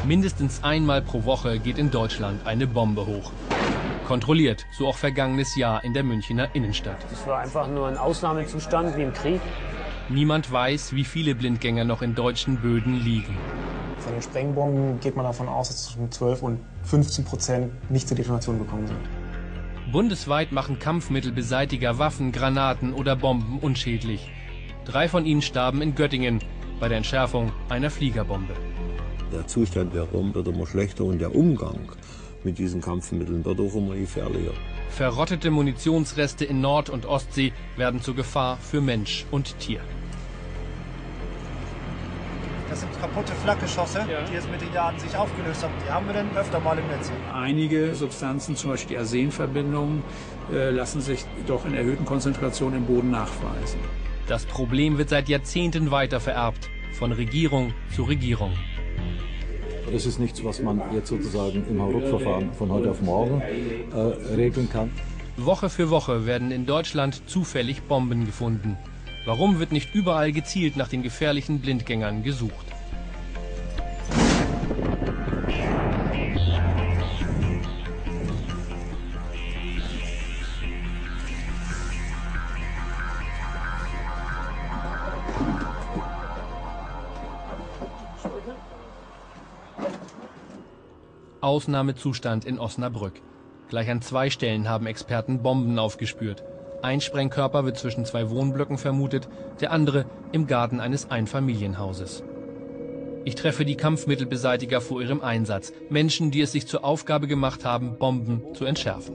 Mindestens einmal pro Woche geht in Deutschland eine Bombe hoch. Kontrolliert, so auch vergangenes Jahr in der Münchner Innenstadt. Das war einfach nur ein Ausnahmezustand wie im Krieg. Niemand weiß, wie viele Blindgänger noch in deutschen Böden liegen. Von den Sprengbomben geht man davon aus, dass zwischen 12 und 15% nicht zur Detonation gekommen sind. Bundesweit machen Kampfmittelbeseitiger Waffen, Granaten oder Bomben unschädlich. 3 von ihnen starben in Göttingen bei der Entschärfung einer Fliegerbombe. Der Zustand der Bombe wird immer schlechter und der Umgang mit diesen Kampfmitteln wird auch immer gefährlicher. Verrottete Munitionsreste in Nord- und Ostsee werden zur Gefahr für Mensch und Tier. Das sind kaputte Flakgeschosse, die jetzt mit den Jahren sich aufgelöst haben. Die haben wir dann öfter mal im Netz. Einige Substanzen, zum Beispiel die Arsenverbindungen, lassen sich doch in erhöhten Konzentrationen im Boden nachweisen. Das Problem wird seit Jahrzehnten weiter vererbt, von Regierung zu Regierung. Das ist nichts, was man jetzt sozusagen im Hauruck-Verfahren von heute auf morgen regeln kann. Woche für Woche werden in Deutschland zufällig Bomben gefunden. Warum wird nicht überall gezielt nach den gefährlichen Blindgängern gesucht? Ausnahmezustand in Osnabrück. Gleich an 2 Stellen haben Experten Bomben aufgespürt. Ein Sprengkörper wird zwischen 2 Wohnblöcken vermutet, der andere im Garten eines Einfamilienhauses. Ich treffe die Kampfmittelbeseitiger vor ihrem Einsatz. Menschen, die es sich zur Aufgabe gemacht haben, Bomben zu entschärfen.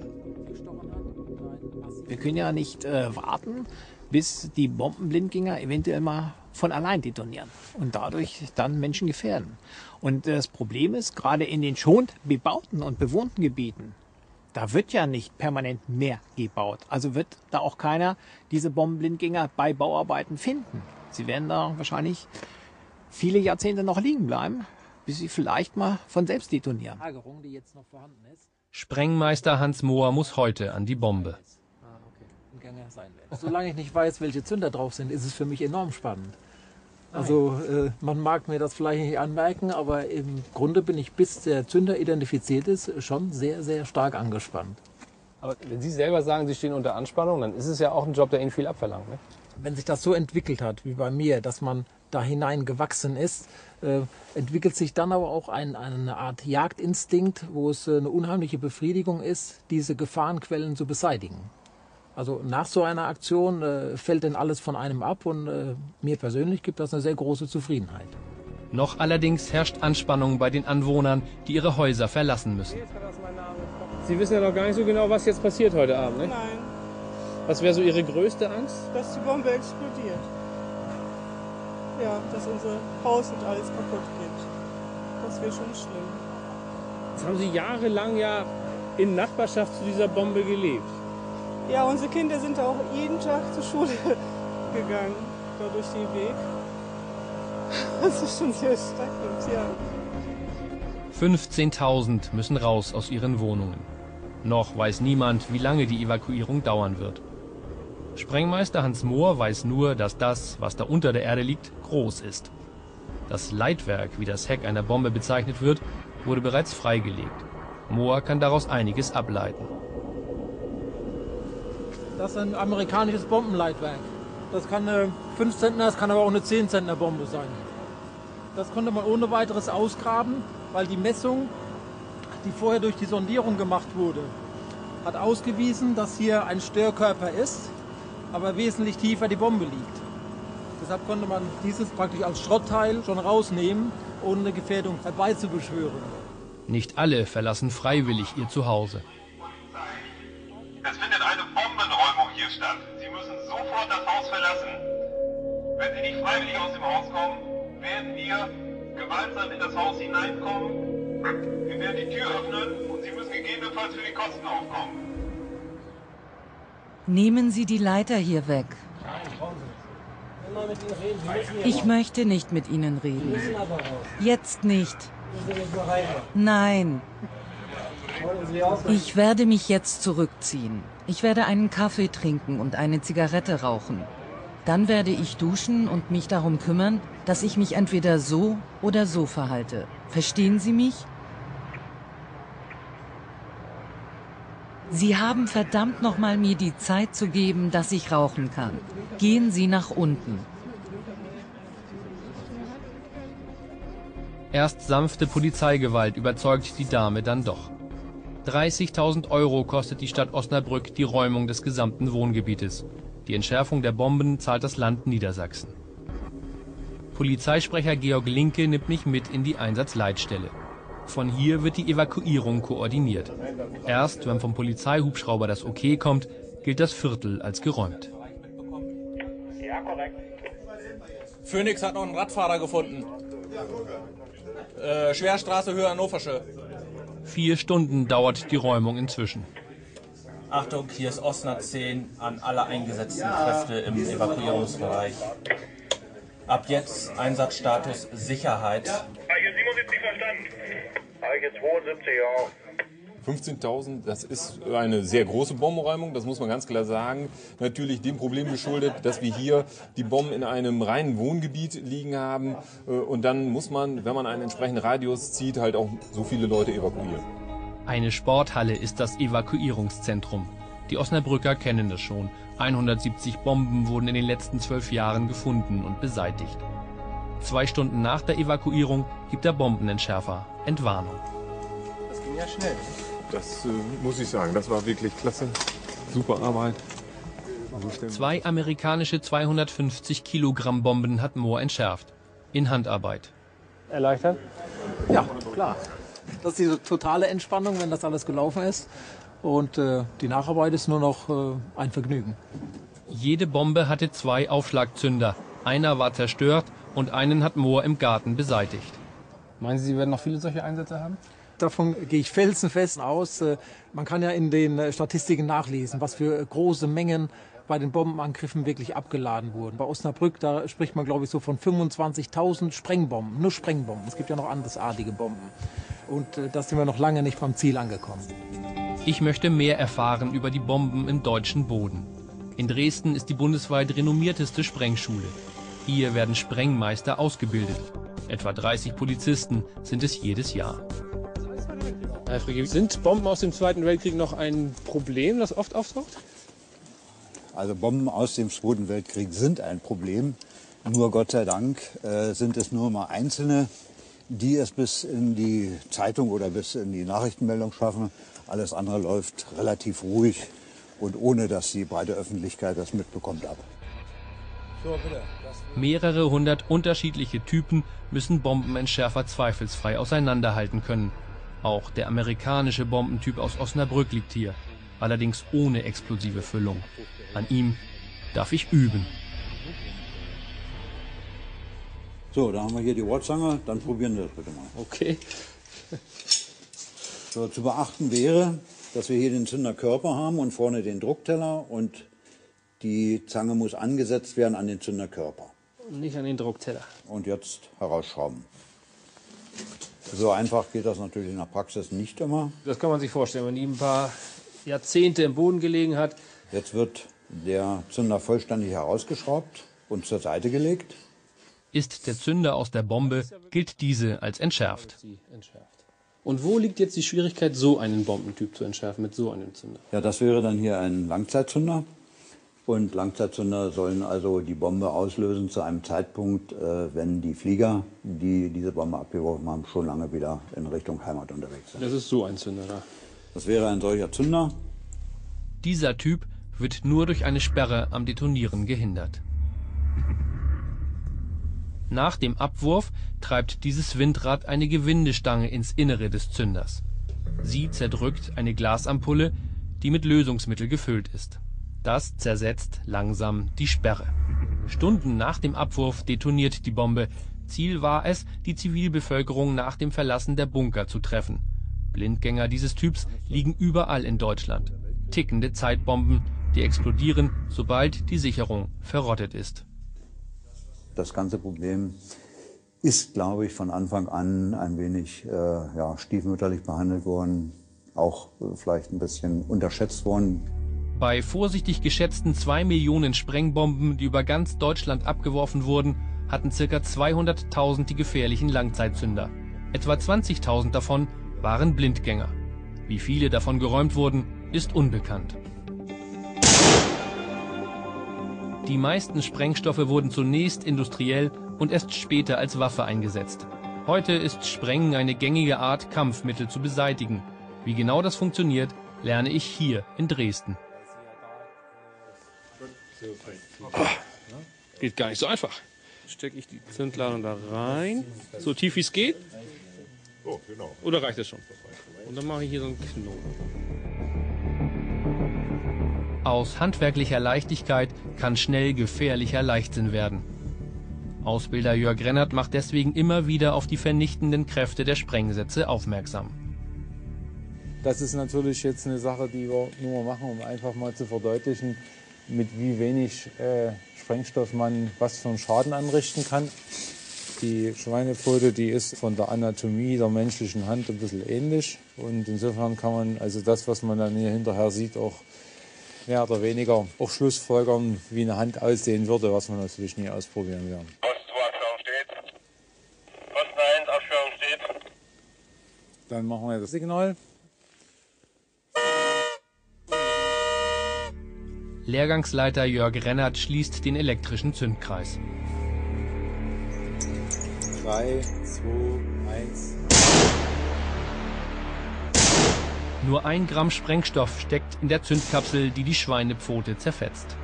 Wir können ja nicht warten, bis die Bombenblindgänger eventuell mal von allein detonieren und dadurch dann Menschen gefährden. Und das Problem ist, gerade in den schon bebauten und bewohnten Gebieten, da wird ja nicht permanent mehr gebaut. Also wird da auch keiner diese Bombenblindgänger bei Bauarbeiten finden. Sie werden da wahrscheinlich viele Jahrzehnte noch liegen bleiben, bis sie vielleicht mal von selbst detonieren. Sprengmeister Hans Mohr muss heute an die Bombe. Solange ich nicht weiß, welche Zünder drauf sind, ist es für mich enorm spannend. Also man mag mir das vielleicht nicht anmerken, aber im Grunde bin ich, bis der Zünder identifiziert ist, schon sehr, sehr stark angespannt. Aber wenn Sie selber sagen, Sie stehen unter Anspannung, dann ist es ja auch ein Job, der Ihnen viel abverlangt, ne? Wenn sich das so entwickelt hat, wie bei mir, dass man da hinein gewachsen ist, entwickelt sich dann aber auch eine Art Jagdinstinkt, wo es eine unheimliche Befriedigung ist, diese Gefahrenquellen zu beseitigen. Also nach so einer Aktion fällt denn alles von einem ab und mir persönlich gibt das eine sehr große Zufriedenheit. Noch allerdings herrscht Anspannung bei den Anwohnern, die ihre Häuser verlassen müssen. Sie wissen ja noch gar nicht so genau, was jetzt passiert heute Abend, ne? Nein. Was wäre so Ihre größte Angst? Dass die Bombe explodiert. Ja, dass unser Haus und alles kaputt geht. Das wäre schon schlimm. Jetzt haben Sie jahrelang ja in Nachbarschaft zu dieser Bombe gelebt. Ja, unsere Kinder sind auch jeden Tag zur Schule gegangen, da durch den Weg. Das ist schon sehr erschreckend, ja. 15.000 müssen raus aus ihren Wohnungen. Noch weiß niemand, wie lange die Evakuierung dauern wird. Sprengmeister Hans Mohr weiß nur, dass das, was da unter der Erde liegt, groß ist. Das Leitwerk, wie das Heck einer Bombe bezeichnet wird, wurde bereits freigelegt. Mohr kann daraus einiges ableiten. Das ist ein amerikanisches Bombenleitwerk. Das kann eine 5 Zentner, das kann aber auch eine 10 Zentner Bombe sein. Das konnte man ohne weiteres ausgraben, weil die Messung, die vorher durch die Sondierung gemacht wurde, hat ausgewiesen, dass hier ein Störkörper ist, aber wesentlich tiefer die Bombe liegt. Deshalb konnte man dieses praktisch als Schrottteil schon rausnehmen, ohne eine Gefährdung herbeizubeschwören. Nicht alle verlassen freiwillig ihr Zuhause. Es findet eine Bombenräumung hier statt. Sie müssen sofort das Haus verlassen. Wenn Sie nicht freiwillig aus dem Haus kommen, werden wir gewaltsam in das Haus hineinkommen. Wir werden die Tür öffnen und Sie müssen gegebenenfalls für die Kosten aufkommen. Nehmen Sie die Leiter hier weg. Ich möchte nicht mit Ihnen reden. Jetzt nicht. Nein. Ich werde mich jetzt zurückziehen. Ich werde einen Kaffee trinken und eine Zigarette rauchen. Dann werde ich duschen und mich darum kümmern, dass ich mich entweder so oder so verhalte. Verstehen Sie mich? Sie haben verdammt nochmal mir die Zeit zu geben, dass ich rauchen kann. Gehen Sie nach unten. Erst sanfte Polizeigewalt überzeugt die Dame dann doch. 30.000 € kostet die Stadt Osnabrück die Räumung des gesamten Wohngebietes. Die Entschärfung der Bomben zahlt das Land Niedersachsen. Polizeisprecher Georg Linke nimmt mich mit in die Einsatzleitstelle. Von hier wird die Evakuierung koordiniert. Erst wenn vom Polizeihubschrauber das Okay kommt, gilt das Viertel als geräumt. Ja, korrekt. Phoenix hat noch einen Radfahrer gefunden. Schwerstraße, Höhe Hannoversche. 4 Stunden dauert die Räumung inzwischen. Achtung, hier ist Osna 10 an alle eingesetzten Kräfte im Evakuierungsbereich. Ab jetzt Einsatzstatus Sicherheit. Eiche 77 verstanden. Eiche 72 auch. 15.000, das ist eine sehr große Bombenräumung, das muss man ganz klar sagen. Natürlich dem Problem geschuldet, dass wir hier die Bomben in einem reinen Wohngebiet liegen haben. Und dann muss man, wenn man einen entsprechenden Radius zieht, halt auch so viele Leute evakuieren. Eine Sporthalle ist das Evakuierungszentrum. Die Osnabrücker kennen das schon. 170 Bomben wurden in den letzten 12 Jahren gefunden und beseitigt. 2 Stunden nach der Evakuierung gibt der Bombenentschärfer Entwarnung. Das ging ja schnell. Das muss ich sagen, das war wirklich klasse. Super Arbeit. 2 amerikanische 250 Kilogramm Bomben hat Mohr entschärft. In Handarbeit. Erleichtert? Ja, klar. Das ist diese totale Entspannung, wenn das alles gelaufen ist. Und die Nacharbeit ist nur noch ein Vergnügen. Jede Bombe hatte 2 Aufschlagzünder. Einer war zerstört und einen hat Mohr im Garten beseitigt. Meinen Sie, Sie werden noch viele solche Einsätze haben? Davon gehe ich felsenfest aus. Man kann ja in den Statistiken nachlesen, was für große Mengen bei den Bombenangriffen wirklich abgeladen wurden. Bei Osnabrück, da spricht man, glaube ich, so von 25.000 Sprengbomben. Nur Sprengbomben. Es gibt ja noch andersartige Bomben. Und da sind wir noch lange nicht beim Ziel angekommen. Ich möchte mehr erfahren über die Bomben im deutschen Boden. In Dresden ist die bundesweit renommierteste Sprengschule. Hier werden Sprengmeister ausgebildet. Etwa 30 Polizisten sind es jedes Jahr. Herr Fricke, sind Bomben aus dem Zweiten Weltkrieg noch ein Problem, das oft auftaucht? Also Bomben aus dem Zweiten Weltkrieg sind ein Problem. Nur Gott sei Dank sind es nur mal einzelne, die es bis in die Zeitung oder bis in die Nachrichtenmeldung schaffen. Alles andere läuft relativ ruhig und ohne, dass die breite Öffentlichkeit das mitbekommt, ab. Mehrere hundert unterschiedliche Typen müssen Bombenentschärfer zweifelsfrei auseinanderhalten können. Auch der amerikanische Bombentyp aus Osnabrück liegt hier, allerdings ohne explosive Füllung. An ihm darf ich üben. So, da haben wir hier die Wortzange, dann probieren wir das bitte mal. Okay. So, zu beachten wäre, dass wir hier den Zünderkörper haben und vorne den Druckteller und die Zange muss angesetzt werden an den Zünderkörper. Und nicht an den Druckteller. Und jetzt herausschrauben. So einfach geht das natürlich in der Praxis nicht immer. Das kann man sich vorstellen, wenn die ein paar Jahrzehnte im Boden gelegen hat. Jetzt wird der Zünder vollständig herausgeschraubt und zur Seite gelegt. Ist der Zünder aus der Bombe, gilt diese als entschärft. Und wo liegt jetzt die Schwierigkeit, so einen Bombentyp zu entschärfen mit so einem Zünder? Ja, das wäre dann hier ein Langzeitzünder. Und Langzeitzünder sollen also die Bombe auslösen zu einem Zeitpunkt, wenn die Flieger, die diese Bombe abgeworfen haben, schon lange wieder in Richtung Heimat unterwegs sind. Das ist so ein Zünder da. Das wäre ein solcher Zünder. Dieser Typ wird nur durch eine Sperre am Detonieren gehindert. Nach dem Abwurf treibt dieses Windrad eine Gewindestange ins Innere des Zünders. Sie zerdrückt eine Glasampulle, die mit Lösungsmittel gefüllt ist. Das zersetzt langsam die Sperre. Stunden nach dem Abwurf detoniert die Bombe. Ziel war es, die Zivilbevölkerung nach dem Verlassen der Bunker zu treffen. Blindgänger dieses Typs liegen überall in Deutschland. Tickende Zeitbomben, die explodieren, sobald die Sicherung verrottet ist. Das ganze Problem ist, glaube ich, von Anfang an ein wenig stiefmütterlich behandelt worden, auch vielleicht ein bisschen unterschätzt worden. Bei vorsichtig geschätzten 2 Millionen Sprengbomben, die über ganz Deutschland abgeworfen wurden, hatten ca. 200.000 die gefährlichen Langzeitzünder. Etwa 20.000 davon waren Blindgänger. Wie viele davon geräumt wurden, ist unbekannt. Die meisten Sprengstoffe wurden zunächst industriell und erst später als Waffe eingesetzt. Heute ist Sprengen eine gängige Art, Kampfmittel zu beseitigen. Wie genau das funktioniert, lerne ich hier in Dresden. Geht gar nicht so einfach. Stecke ich die Zündladung da rein, so tief wie es geht. Oh, genau. Oder reicht das schon? Und dann mache ich hier so einen Knoten. Aus handwerklicher Leichtigkeit kann schnell gefährlicher Leichtsinn werden. Ausbilder Jörg Rennert macht deswegen immer wieder auf die vernichtenden Kräfte der Sprengsätze aufmerksam. Das ist natürlich jetzt eine Sache, die wir nur machen, um einfach mal zu verdeutlichen, mit wie wenig Sprengstoff man was für einen Schaden anrichten kann. Die Schweinepfote, die ist von der Anatomie der menschlichen Hand ein bisschen ähnlich. Und insofern kann man also das, was man dann hier hinterher sieht, auch mehr oder weniger auch schlussfolgern, wie eine Hand aussehen würde, was wir natürlich nie ausprobieren werden. Post 2, Aufführung steht. Posten 1, Aufführung steht. Dann machen wir das Signal. Lehrgangsleiter Jörg Rennert schließt den elektrischen Zündkreis. 3, 2, 1. Nur 1 Gramm Sprengstoff steckt in der Zündkapsel, die die Schweinepfote zerfetzt.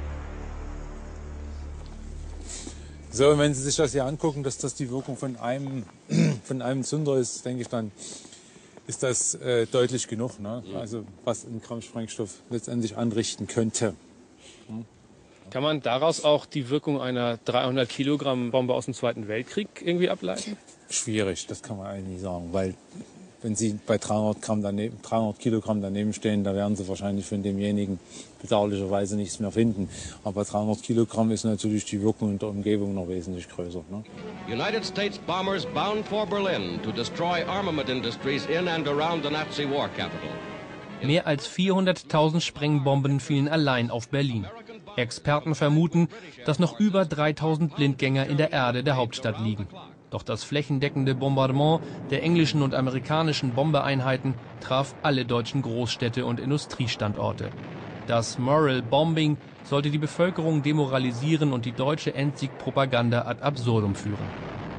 So, und wenn Sie sich das hier angucken, dass das die Wirkung von einem Zünder ist, denke ich, dann ist das deutlich genug, ne? Also was ein Gramm Sprengstoff letztendlich anrichten könnte. Kann man daraus auch die Wirkung einer 300 Kilogramm Bombe aus dem Zweiten Weltkrieg irgendwie ableiten? Schwierig, das kann man eigentlich nicht sagen, weil wenn Sie bei 300 Kilogramm daneben stehen, da werden Sie wahrscheinlich von demjenigen bedauerlicherweise nichts mehr finden. Aber 300 Kilogramm ist natürlich die Wirkung in der Umgebung noch wesentlich größer. Ne? United States bombers bound for Berlin to destroy armament industries in and around the Nazi war capital. Mehr als 400.000 Sprengbomben fielen allein auf Berlin. Experten vermuten, dass noch über 3.000 Blindgänger in der Erde der Hauptstadt liegen. Doch das flächendeckende Bombardement der englischen und amerikanischen Bombereinheiten traf alle deutschen Großstädte und Industriestandorte. Das Moral Bombing sollte die Bevölkerung demoralisieren und die deutsche Endsiegpropaganda ad absurdum führen.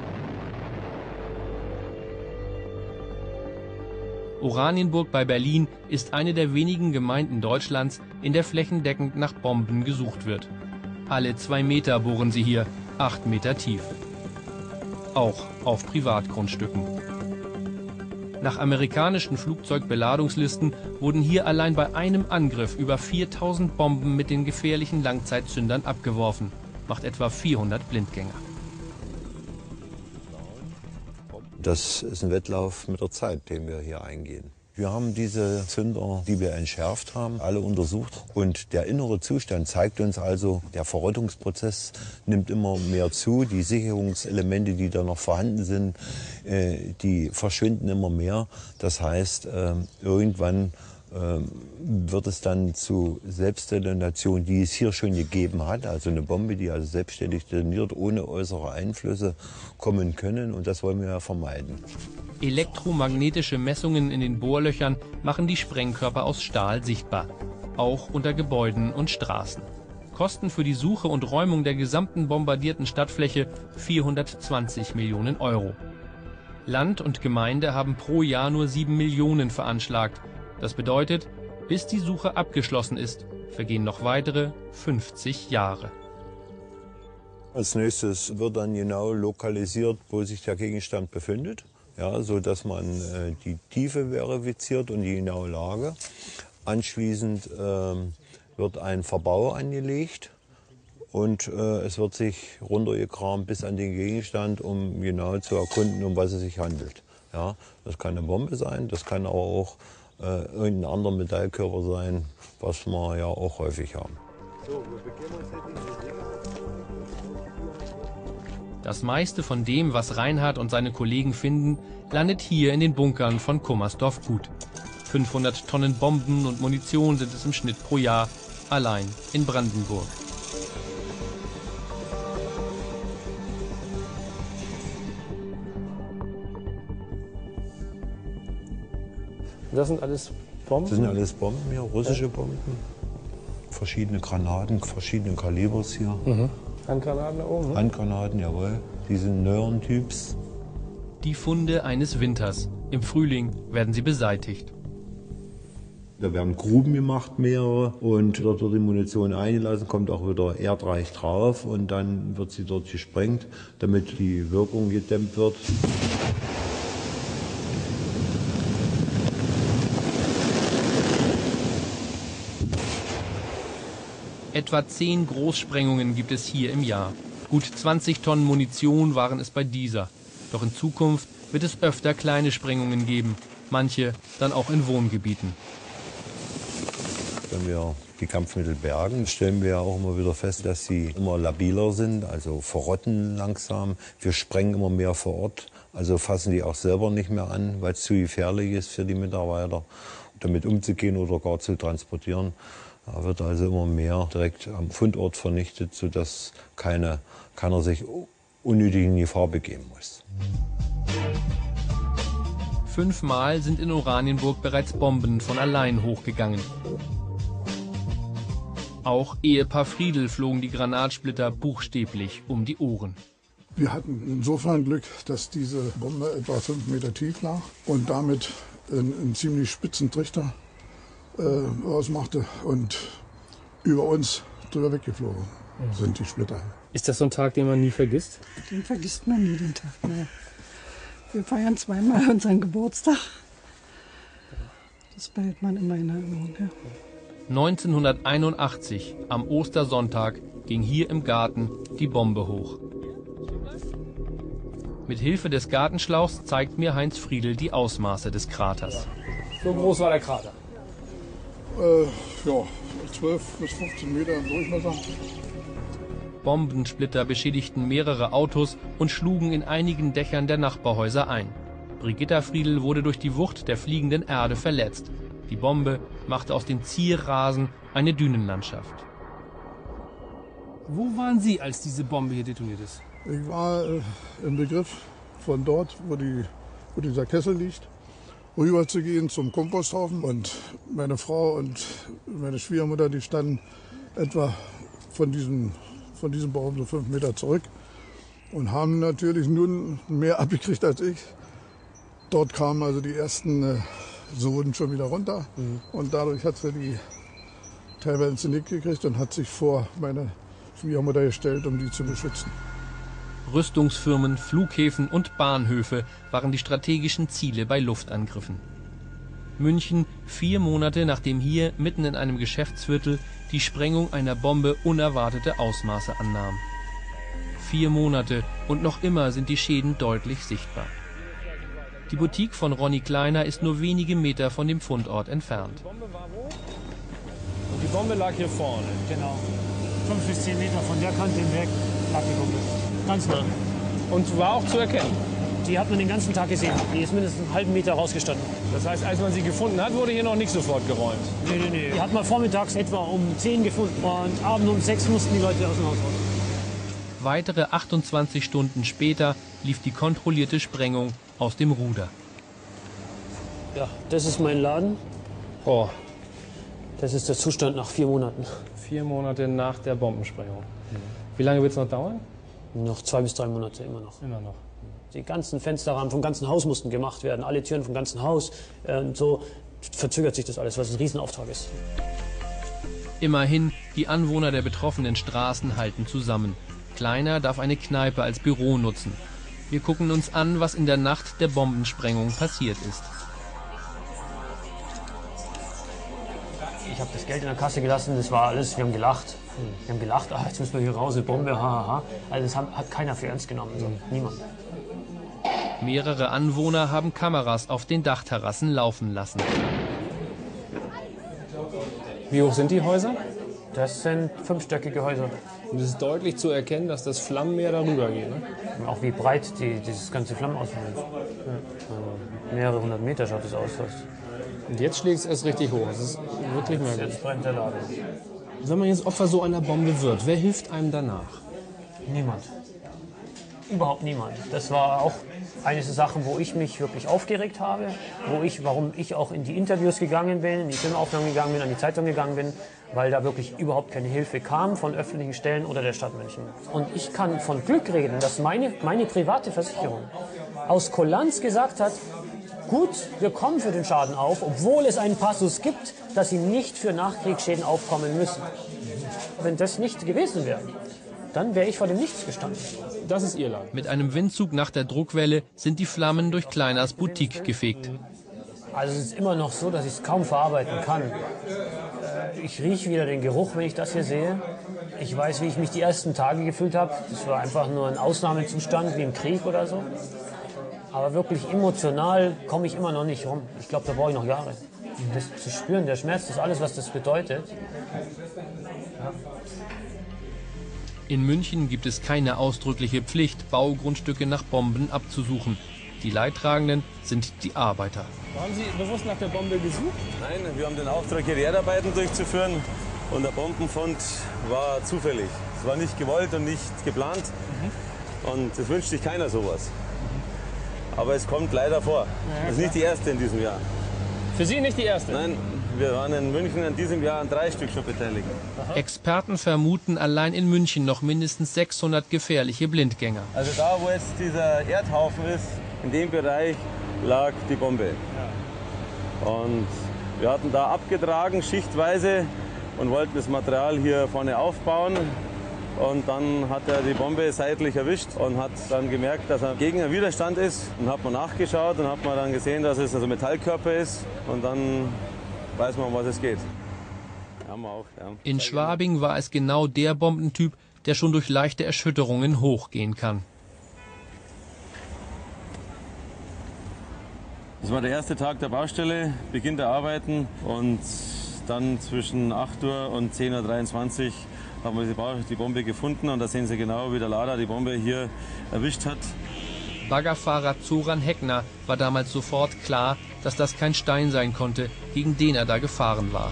Oranienburg bei Berlin ist eine der wenigen Gemeinden Deutschlands, in der flächendeckend nach Bomben gesucht wird. Alle 2 Meter bohren sie hier, 8 Meter tief. Auch auf Privatgrundstücken. Nach amerikanischen Flugzeugbeladungslisten wurden hier allein bei einem Angriff über 4.000 Bomben mit den gefährlichen Langzeitzündern abgeworfen. Macht etwa 400 Blindgänger. Das ist ein Wettlauf mit der Zeit, den wir hier eingehen. Wir haben diese Zünder, die wir entschärft haben, alle untersucht. Und der innere Zustand zeigt uns also, der Verrottungsprozess nimmt immer mehr zu. Die Sicherungselemente, die da noch vorhanden sind, die verschwinden immer mehr. Das heißt, irgendwann wird es dann zu Selbstdetonation, die es hier schon gegeben hat. Also eine Bombe, die also selbstständig detoniert, ohne äußere Einflüsse kommen können. Und das wollen wir ja vermeiden. Elektromagnetische Messungen in den Bohrlöchern machen die Sprengkörper aus Stahl sichtbar. Auch unter Gebäuden und Straßen. Kosten für die Suche und Räumung der gesamten bombardierten Stadtfläche 420 Millionen Euro. Land und Gemeinde haben pro Jahr nur 7 Millionen veranschlagt. Das bedeutet, bis die Suche abgeschlossen ist, vergehen noch weitere 50 Jahre. Als nächstes wird dann genau lokalisiert, wo sich der Gegenstand befindet, ja, so dass man die Tiefe verifiziert und die genaue Lage. Anschließend wird ein Verbau angelegt und es wird sich runtergekramt bis an den Gegenstand, um genau zu erkunden, um was es sich handelt. Ja, das kann eine Bombe sein, das kann aber auch irgendein anderer Metallkörper sein, was wir ja auch häufig haben. Das meiste von dem, was Reinhard und seine Kollegen finden, landet hier in den Bunkern von Kummersdorf-Gut. 500 Tonnen Bomben und Munition sind es im Schnitt pro Jahr, allein in Brandenburg. Das sind alles Bomben? Das sind alles Bomben hier, russische Bomben. Verschiedene Granaten, verschiedene Kalibers hier. Mhm. Handgranaten da oben? Handgranaten, jawohl. Die sind neueren Typs. Die Funde eines Winters. Im Frühling werden sie beseitigt. Da werden Gruben gemacht, mehrere, und dort wird die Munition eingelassen, kommt auch wieder erdreich drauf und dann wird sie dort gesprengt, damit die Wirkung gedämmt wird. Etwa 10 Großsprengungen gibt es hier im Jahr. Gut 20 Tonnen Munition waren es bei dieser. Doch in Zukunft wird es öfter kleine Sprengungen geben, manche dann auch in Wohngebieten. Wenn wir die Kampfmittel bergen, stellen wir auch immer wieder fest, dass sie immer labiler sind, also verrotten langsam. Wir sprengen immer mehr vor Ort, also fassen die auch selber nicht mehr an, weil es zu gefährlich ist für die Mitarbeiter, damit umzugehen oder gar zu transportieren. Da wird also immer mehr direkt am Fundort vernichtet, sodass keiner sich unnötig in Gefahr begeben muss. 5-mal sind in Oranienburg bereits Bomben von allein hochgegangen. Auch Ehepaar Friedl flogen die Granatsplitter buchstäblich um die Ohren. Wir hatten insofern Glück, dass diese Bombe etwa 5 Meter tief lag und damit einen ziemlich spitzen Trichter ausmachte und über uns drüber weggeflogen sind die Splitter. Ist das so ein Tag, den man nie vergisst? Den vergisst man nie, den Tag. Ne. Wir feiern 2-mal unseren Geburtstag. Das behält man immer in Erinnerung. Ja. 1981, am Ostersonntag, ging hier im Garten die Bombe hoch. Mit Hilfe des Gartenschlauchs zeigt mir Heinz Friedl die Ausmaße des Kraters. So groß war der Krater? Ja, 12 bis 15 Meter im Durchmesser. Bombensplitter beschädigten mehrere Autos und schlugen in einigen Dächern der Nachbarhäuser ein. Brigitta Friedl wurde durch die Wucht der fliegenden Erde verletzt. Die Bombe machte aus dem Zierrasen eine Dünenlandschaft. Wo waren Sie, als diese Bombe hier detoniert ist? Ich war im Begriff, von dort, wo dieser Kessel liegt, rüber zu gehen zum Komposthaufen. Und meine Frau und meine Schwiegermutter, die standen etwa von diesem Baum so 5 Meter zurück und haben natürlich nun mehr abgekriegt als ich. Dort kamen also die ersten Soden schon wieder runter und dadurch hat sie die teilweise ins Genick gekriegt und hat sich vor meine Schwiegermutter gestellt, um die zu beschützen. Rüstungsfirmen, Flughäfen und Bahnhöfe waren die strategischen Ziele bei Luftangriffen. München, 4 Monate nachdem hier mitten in einem Geschäftsviertel die Sprengung einer Bombe unerwartete Ausmaße annahm. 4 Monate und noch immer sind die Schäden deutlich sichtbar. Die Boutique von Ronny Kleiner ist nur wenige Meter von dem Fundort entfernt. Und die Bombe lag hier vorne. Genau. 5 bis 10 Meter von der Kante hinweg lag die Bombe. Ganz nah. Und war auch zu erkennen? Die hat man den ganzen Tag gesehen. Die ist mindestens einen halben Meter rausgestanden. Das heißt, als man sie gefunden hat, wurde hier noch nicht sofort geräumt? Nee. Die hat man vormittags etwa um 10 gefunden. Und abends um 6 mussten die Leute aus dem Haus raus. Weitere 28 Stunden später lief die kontrollierte Sprengung aus dem Ruder. Ja, das ist mein Laden. Oh. Das ist der Zustand nach 4 Monaten. 4 Monate nach der Bombensprengung. Wie lange wird es noch dauern? Noch 2 bis 3 Monate, immer noch. Immer noch. Die ganzen Fensterrahmen vom ganzen Haus mussten gemacht werden, alle Türen vom ganzen Haus. Und so verzögert sich das alles, was ein Riesenauftrag ist. Immerhin, die Anwohner der betroffenen Straßen halten zusammen. Kleiner darf eine Kneipe als Büro nutzen. Wir gucken uns an, was in der Nacht der Bombensprengung passiert ist. Ich habe das Geld in der Kasse gelassen, das war alles, wir haben gelacht. Wir haben gelacht, jetzt müssen wir hier raus, eine Bombe, hahaha. Also das hat keiner für ernst genommen, also niemand. Mehrere Anwohner haben Kameras auf den Dachterrassen laufen lassen. Wie hoch sind die Häuser? Das sind 5-stöckige Häuser. Und es ist deutlich zu erkennen, dass das Flammenmeer darüber geht. Ne? Auch wie breit dieses ganze Flammenausfall ist. Ja. Mehrere 100 Meter schaut es aus. Und jetzt schlägt es erst richtig hoch. Das ist wirklich merkwürdig. Jetzt brennt der Laden. Wenn man jetzt Opfer so einer Bombe wird, wer hilft einem danach? Niemand. Überhaupt niemand. Das war auch eine der Sachen, wo ich mich wirklich aufgeregt habe, warum ich auch in die Interviews gegangen bin, in die Filmaufnahmen gegangen bin, an die Zeitung gegangen bin, weil da wirklich überhaupt keine Hilfe kam von öffentlichen Stellen oder der Stadt München. Und ich kann von Glück reden, dass meine private Versicherung aus Kulanz gesagt hat, gut, wir kommen für den Schaden auf, obwohl es einen Passus gibt, dass sie nicht für Nachkriegsschäden aufkommen müssen. Wenn das nicht gewesen wäre, dann wäre ich vor dem Nichts gestanden. Das ist Ihr Land. Mit einem Windzug nach der Druckwelle sind die Flammen durch Kleiners Boutique gefegt. Also es ist immer noch so, dass ich es kaum verarbeiten kann. Ich rieche wieder den Geruch, wenn ich das hier sehe. Ich weiß, wie ich mich die ersten Tage gefühlt habe. Das war einfach nur ein Ausnahmezustand, wie im Krieg oder so. Aber wirklich emotional komme ich immer noch nicht rum. Ich glaube, da brauche ich noch Jahre. Das zu spüren, der Schmerz, das alles, was das bedeutet. Ja. In München gibt es keine ausdrückliche Pflicht, Baugrundstücke nach Bomben abzusuchen. Die Leidtragenden sind die Arbeiter. Haben Sie bewusst nach der Bombe gesucht? Nein, wir haben den Auftrag, hier die Erdarbeiten durchzuführen. Und der Bombenfund war zufällig. Es war nicht gewollt und nicht geplant. Und es wünscht sich keiner sowas. Aber es kommt leider vor. Das ist nicht die erste in diesem Jahr. Für Sie nicht die erste? Nein, wir waren in München in diesem Jahr an 3 Stück schon beteiligt. Experten vermuten allein in München noch mindestens 600 gefährliche Blindgänger. Also da, wo jetzt dieser Erdhaufen ist, in dem Bereich lag die Bombe. Und wir hatten da abgetragen, schichtweise, und wollten das Material hier vorne aufbauen. Und dann hat er die Bombe seitlich erwischt und hat dann gemerkt, dass er gegen einen Widerstand ist. Und hat man nachgeschaut und hat man dann gesehen, dass es also Metallkörper ist. Und dann weiß man, um was es geht. Haben wir auch, ja. In Schwabing war es genau der Bombentyp, der schon durch leichte Erschütterungen hochgehen kann. Das war der erste Tag der Baustelle, Beginn der Arbeiten. Und dann zwischen 8 Uhr und 10:23 Uhr haben wir die Bombe gefunden. Und da sehen Sie genau, wie der Lader die Bombe hier erwischt hat. Baggerfahrer Zoran Heckner war damals sofort klar, dass das kein Stein sein konnte, gegen den er da gefahren war.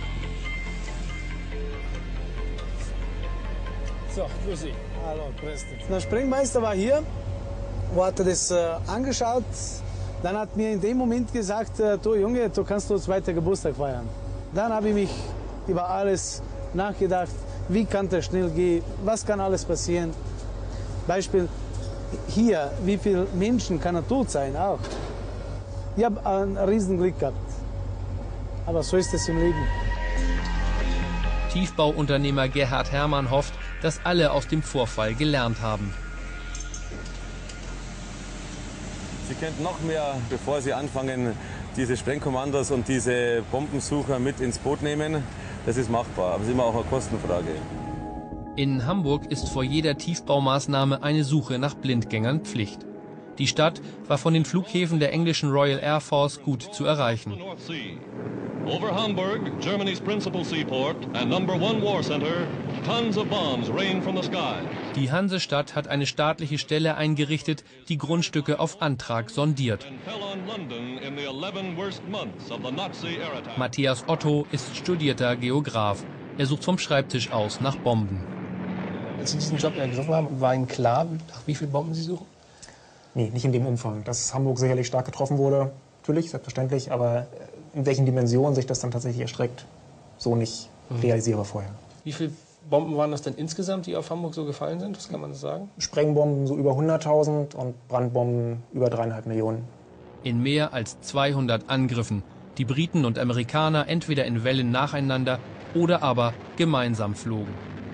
So, grüß Sie. Hallo, grüß dich. Der Sprengmeister war hier, hat das angeschaut. Dann hat mir in dem Moment gesagt, du Junge, du kannst uns weiter Geburtstag feiern. Dann habe ich mich über alles nachgedacht. Wie kann das schnell gehen? Was kann alles passieren? Beispiel hier, wie viele Menschen kann er tot sein auch? Ich habe ein Riesenglück gehabt. Aber so ist es im Leben. Tiefbauunternehmer Gerhard Herrmann hofft, dass alle aus dem Vorfall gelernt haben. Sie könnten noch mehr, bevor Sie anfangen, diese Sprengkommandos und diese Bombensucher mit ins Boot nehmen. Das ist machbar, aber es ist immer auch eine Kostenfrage. In Hamburg ist vor jeder Tiefbaumaßnahme eine Suche nach Blindgängern Pflicht. Die Stadt war von den Flughäfen der englischen Royal Air Force gut zu erreichen. Over Hamburg, Germany's principal seaport and #1 war center, tons of bombs rain from the sky. Die Hansestadt hat eine staatliche Stelle eingerichtet, die Grundstücke auf Antrag sondiert. Matthias Otto ist studierter Geograf. Er sucht vom Schreibtisch aus nach Bomben. Als Sie diesen Job ergriffen haben, war Ihnen klar, nach wie vielen Bomben Sie suchen? Nee, nicht in dem Umfang. Dass Hamburg sicherlich stark getroffen wurde, natürlich, selbstverständlich, aber in welchen Dimensionen sich das dann tatsächlich erstreckt, so nicht realisierbar vorher. Wie viele Bomben waren das denn insgesamt, die auf Hamburg so gefallen sind? Was kann man das sagen? Sprengbomben so über 100.000 und Brandbomben über 3,5 Millionen. In mehr als 200 Angriffen. Die Briten und Amerikaner entweder in Wellen nacheinander oder aber gemeinsam flogen.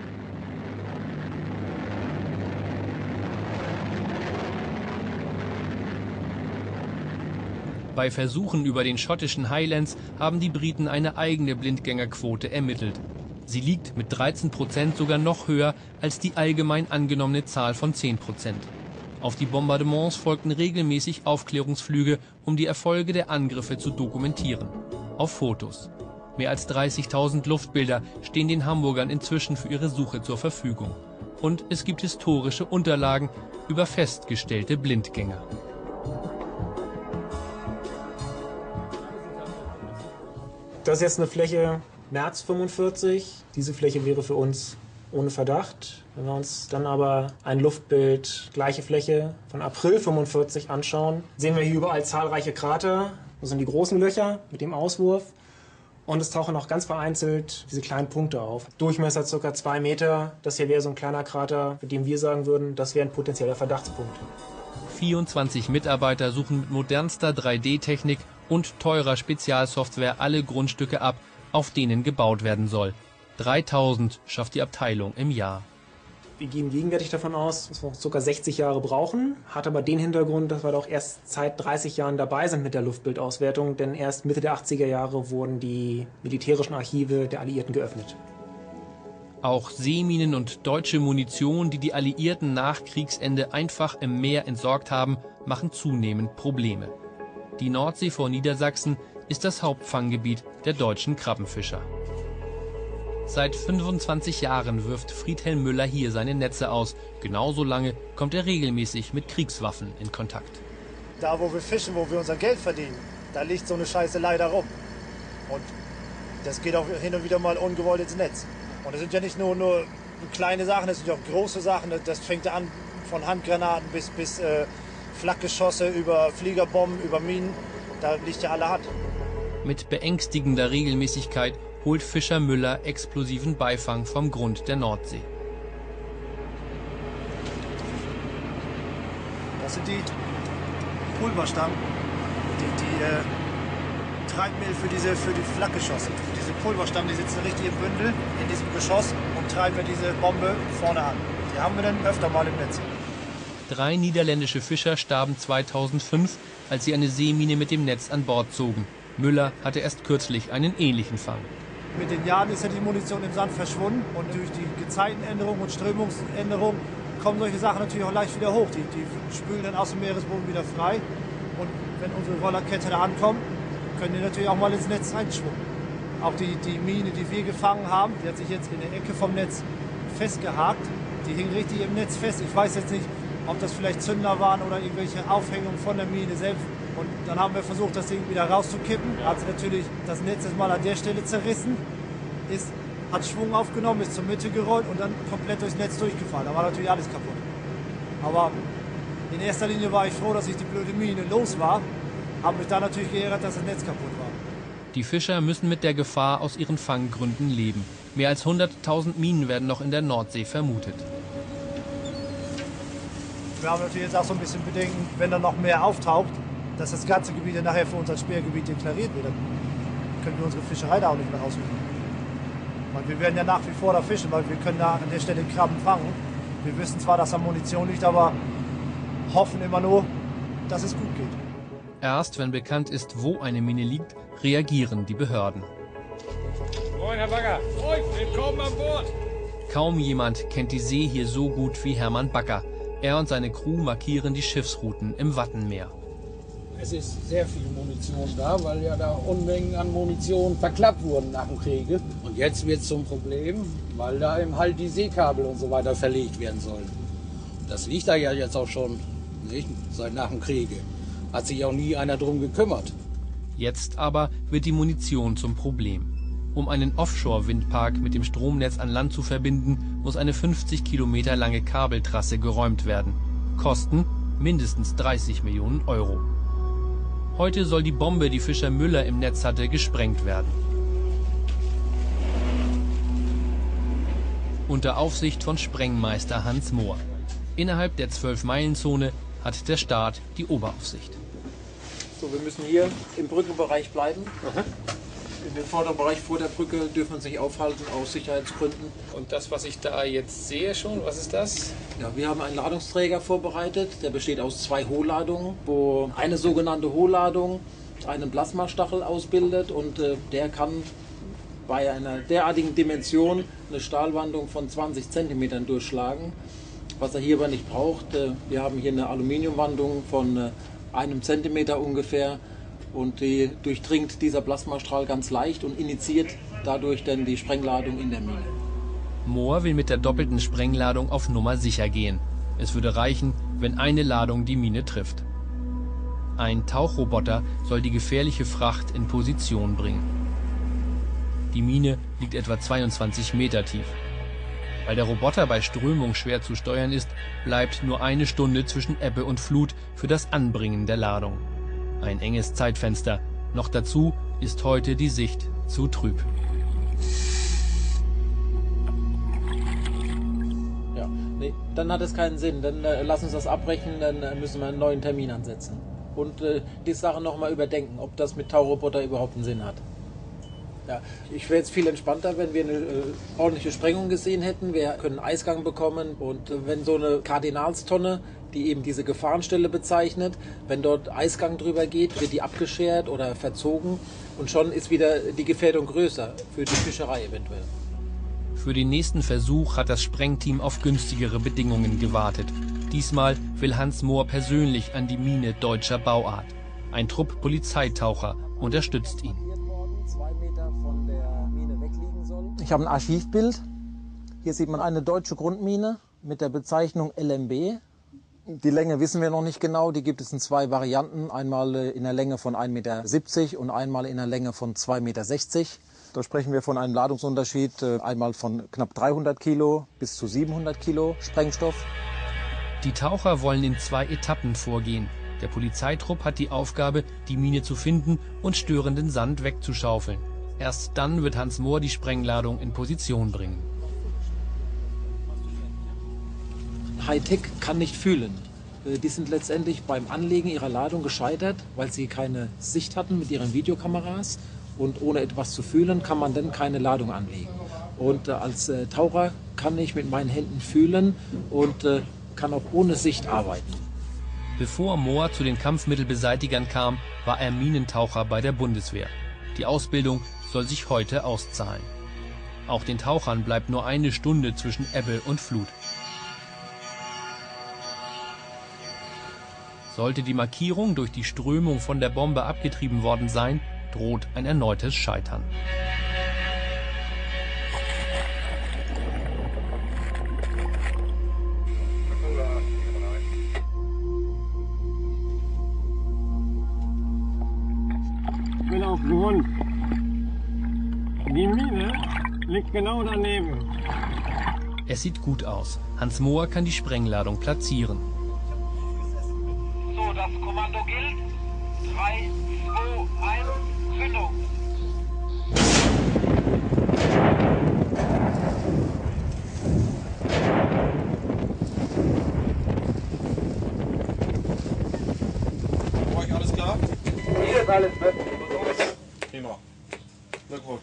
Bei Versuchen über den schottischen Highlands haben die Briten eine eigene Blindgängerquote ermittelt. Sie liegt mit 13% sogar noch höher als die allgemein angenommene Zahl von 10%. Auf die Bombardements folgten regelmäßig Aufklärungsflüge, um die Erfolge der Angriffe zu dokumentieren. Auf Fotos. Mehr als 30.000 Luftbilder stehen den Hamburgern inzwischen für ihre Suche zur Verfügung. Und es gibt historische Unterlagen über festgestellte Blindgänger. Das ist jetzt eine Fläche März 45. Diese Fläche wäre für uns ohne Verdacht. Wenn wir uns dann aber ein Luftbild, gleiche Fläche von April 45 anschauen, sehen wir hier überall zahlreiche Krater. Das sind die großen Löcher mit dem Auswurf. Und es tauchen auch ganz vereinzelt diese kleinen Punkte auf. Durchmesser ca. 2 Meter. Das hier wäre so ein kleiner Krater, mit dem wir sagen würden, das wäre ein potenzieller Verdachtspunkt. 24 Mitarbeiter suchen mit modernster 3D-Technik und teurer Spezialsoftware alle Grundstücke ab, auf denen gebaut werden soll. 3000 schafft die Abteilung im Jahr. Wir gehen gegenwärtig davon aus, dass wir noch ca. 60 Jahre brauchen. Hat aber den Hintergrund, dass wir doch erst seit 30 Jahren dabei sind mit der Luftbildauswertung. Denn erst Mitte der 80er Jahre wurden die militärischen Archive der Alliierten geöffnet. Auch Seeminen und deutsche Munition, die die Alliierten nach Kriegsende einfach im Meer entsorgt haben, machen zunehmend Probleme. Die Nordsee vor Niedersachsen ist das Hauptfanggebiet der deutschen Krabbenfischer. Seit 25 Jahren wirft Friedhelm Müller hier seine Netze aus. Genauso lange kommt er regelmäßig mit Kriegswaffen in Kontakt. Da, wo wir fischen, wo wir unser Geld verdienen, da liegt so eine Scheiße leider rum. Und das geht auch hin und wieder mal ungewollt ins Netz. Und das sind ja nicht nur kleine Sachen, das sind ja auch große Sachen. Das fängt an von Handgranaten bis Flakgeschosse, über Fliegerbomben, über Minen. Da liegt ja allerhand. Mit beängstigender Regelmäßigkeit holt Fischer Müller explosiven Beifang vom Grund der Nordsee. Das sind die Pulverstangen, die Treibmittel für die Flakgeschosse. Diese Pulverstangen, die sitzen richtig im Bündel in diesem Geschoss und treiben wir diese Bombe vorne an. Die haben wir dann öfter mal im Netz. 3 niederländische Fischer starben 2005, als sie eine Seemine mit dem Netz an Bord zogen. Müller hatte erst kürzlich einen ähnlichen Fang. Mit den Jahren ist ja die Munition im Sand verschwunden und durch die Gezeitenänderung und Strömungsänderung kommen solche Sachen natürlich auch leicht wieder hoch. Die spülen dann aus dem Meeresboden wieder frei und wenn unsere Rollerkette da ankommt, können die natürlich auch mal ins Netz reinschwimmen. Auch die Mine, die wir gefangen haben, die hat sich jetzt in der Ecke vom Netz festgehakt. Die hing richtig im Netz fest. Ich weiß jetzt nicht, ob das vielleicht Zünder waren oder irgendwelche Aufhängungen von der Mine selbst. Und dann haben wir versucht, das Ding wieder rauszukippen. Hat sich natürlich das Netz jetzt mal an der Stelle zerrissen, hat Schwung aufgenommen, ist zur Mitte gerollt und dann komplett durchs Netz durchgefallen. Da war natürlich alles kaputt. Aber in erster Linie war ich froh, dass ich die blöde Mine los war. Habe mich da natürlich geärgert, dass das Netz kaputt war. Die Fischer müssen mit der Gefahr aus ihren Fanggründen leben. Mehr als 100.000 Minen werden noch in der Nordsee vermutet. Wir haben natürlich jetzt auch so ein bisschen Bedenken, wenn da noch mehr auftaucht, dass das ganze Gebiet ja nachher für uns als Sperrgebiet deklariert wird. Dann können wir unsere Fischerei da auch nicht mehr ausüben. Weil wir werden ja nach wie vor da fischen, weil wir können da an der Stelle Krabben fangen. Wir wissen zwar, dass da Munition liegt, aber hoffen immer nur, dass es gut geht. Erst wenn bekannt ist, wo eine Mine liegt, reagieren die Behörden. Moin, Herr Bagger. Moin, willkommen an Bord. Kaum jemand kennt die See hier so gut wie Hermann Bagger. Er und seine Crew markieren die Schiffsrouten im Wattenmeer. Es ist sehr viel Munition da, weil ja da Unmengen an Munition verklappt wurden nach dem Kriege. Und jetzt wird es zum Problem, weil da eben halt die Seekabel und so weiter verlegt werden sollen. Das liegt da ja jetzt auch schon, nicht? Seit nach dem Kriege. Hat sich auch nie einer drum gekümmert. Jetzt aber wird die Munition zum Problem. Um einen Offshore-Windpark mit dem Stromnetz an Land zu verbinden, muss eine 50 Kilometer lange Kabeltrasse geräumt werden. Kosten mindestens 30 Millionen Euro. Heute soll die Bombe, die Fischer Müller im Netz hatte, gesprengt werden. Unter Aufsicht von Sprengmeister Hans Mohr. Innerhalb der 12-Meilen-Zone hat der Staat die Oberaufsicht. So, wir müssen hier im Brückenbereich bleiben. In dem vorderen Bereich vor der Brücke dürfen wir uns nicht aufhalten, aus Sicherheitsgründen. Und das, was ich da jetzt sehe schon, was ist das? Ja, wir haben einen Ladungsträger vorbereitet. Der besteht aus 2 Hohlladungen, wo eine sogenannte Hohlladung einen Plasmastachel ausbildet. Und der kann bei einer derartigen Dimension eine Stahlwandung von 20 cm durchschlagen. Was er hier aber nicht braucht, wir haben hier eine Aluminiumwandung von 1 Zentimeter ungefähr. Und die durchdringt dieser Plasmastrahl ganz leicht und initiiert dadurch dann die Sprengladung in der Mine. Mohr will mit der doppelten Sprengladung auf Nummer sicher gehen. Es würde reichen, wenn eine Ladung die Mine trifft. Ein Tauchroboter soll die gefährliche Fracht in Position bringen. Die Mine liegt etwa 22 Meter tief. Weil der Roboter bei Strömung schwer zu steuern ist, bleibt nur eine Stunde zwischen Ebbe und Flut für das Anbringen der Ladung. Ein enges Zeitfenster. Noch dazu ist heute die Sicht zu trüb. Ja, nee, dann hat es keinen Sinn. Dann lass uns das abbrechen, dann müssen wir einen neuen Termin ansetzen. Und die Sache nochmal überdenken, ob das mit Tauroboter überhaupt einen Sinn hat. Ja, ich wäre jetzt viel entspannter, wenn wir eine ordentliche Sprengung gesehen hätten. Wir können Eisgang bekommen und wenn so eine Kardinalstonne, die eben diese Gefahrenstelle bezeichnet, wenn dort Eisgang drüber geht, wird die abgeschert oder verzogen und schon ist wieder die Gefährdung größer für die Fischerei eventuell. Für den nächsten Versuch hat das Sprengteam auf günstigere Bedingungen gewartet. Diesmal will Hans Mohr persönlich an die Mine deutscher Bauart. Ein Trupp Polizeitaucher unterstützt ihn. Ich habe ein Archivbild. Hier sieht man eine deutsche Grundmine mit der Bezeichnung LMB. Die Länge wissen wir noch nicht genau. Die gibt es in zwei Varianten. Einmal in der Länge von 1,70 Meter und einmal in der Länge von 2,60 Meter. Da sprechen wir von einem Ladungsunterschied einmal von knapp 300 Kilo bis zu 700 Kilo Sprengstoff. Die Taucher wollen in 2 Etappen vorgehen. Der Polizeitrupp hat die Aufgabe, die Mine zu finden und störenden Sand wegzuschaufeln. Erst dann wird Hans Mohr die Sprengladung in Position bringen. Hightech kann nicht fühlen. Die sind letztendlich beim Anlegen ihrer Ladung gescheitert, weil sie keine Sicht hatten mit ihren Videokameras. Und ohne etwas zu fühlen, kann man dann keine Ladung anlegen. Und als Taucher kann ich mit meinen Händen fühlen und kann auch ohne Sicht arbeiten. Bevor Mohr zu den Kampfmittelbeseitigern kam, war er Minentaucher bei der Bundeswehr. Die Ausbildung soll sich heute auszahlen. Auch den Tauchern bleibt nur eine Stunde zwischen Ebbe und Flut. Sollte die Markierung durch die Strömung von der Bombe abgetrieben worden sein, droht ein erneutes Scheitern. Ich bin auf Grund. Die Mine liegt genau daneben. Es sieht gut aus. Hans Mohr kann die Sprengladung platzieren. So, das Kommando gilt. 3, 2, 1, Zündung. Für euch alles klar? Hier ist alles bestens. Prima. Glückwunsch.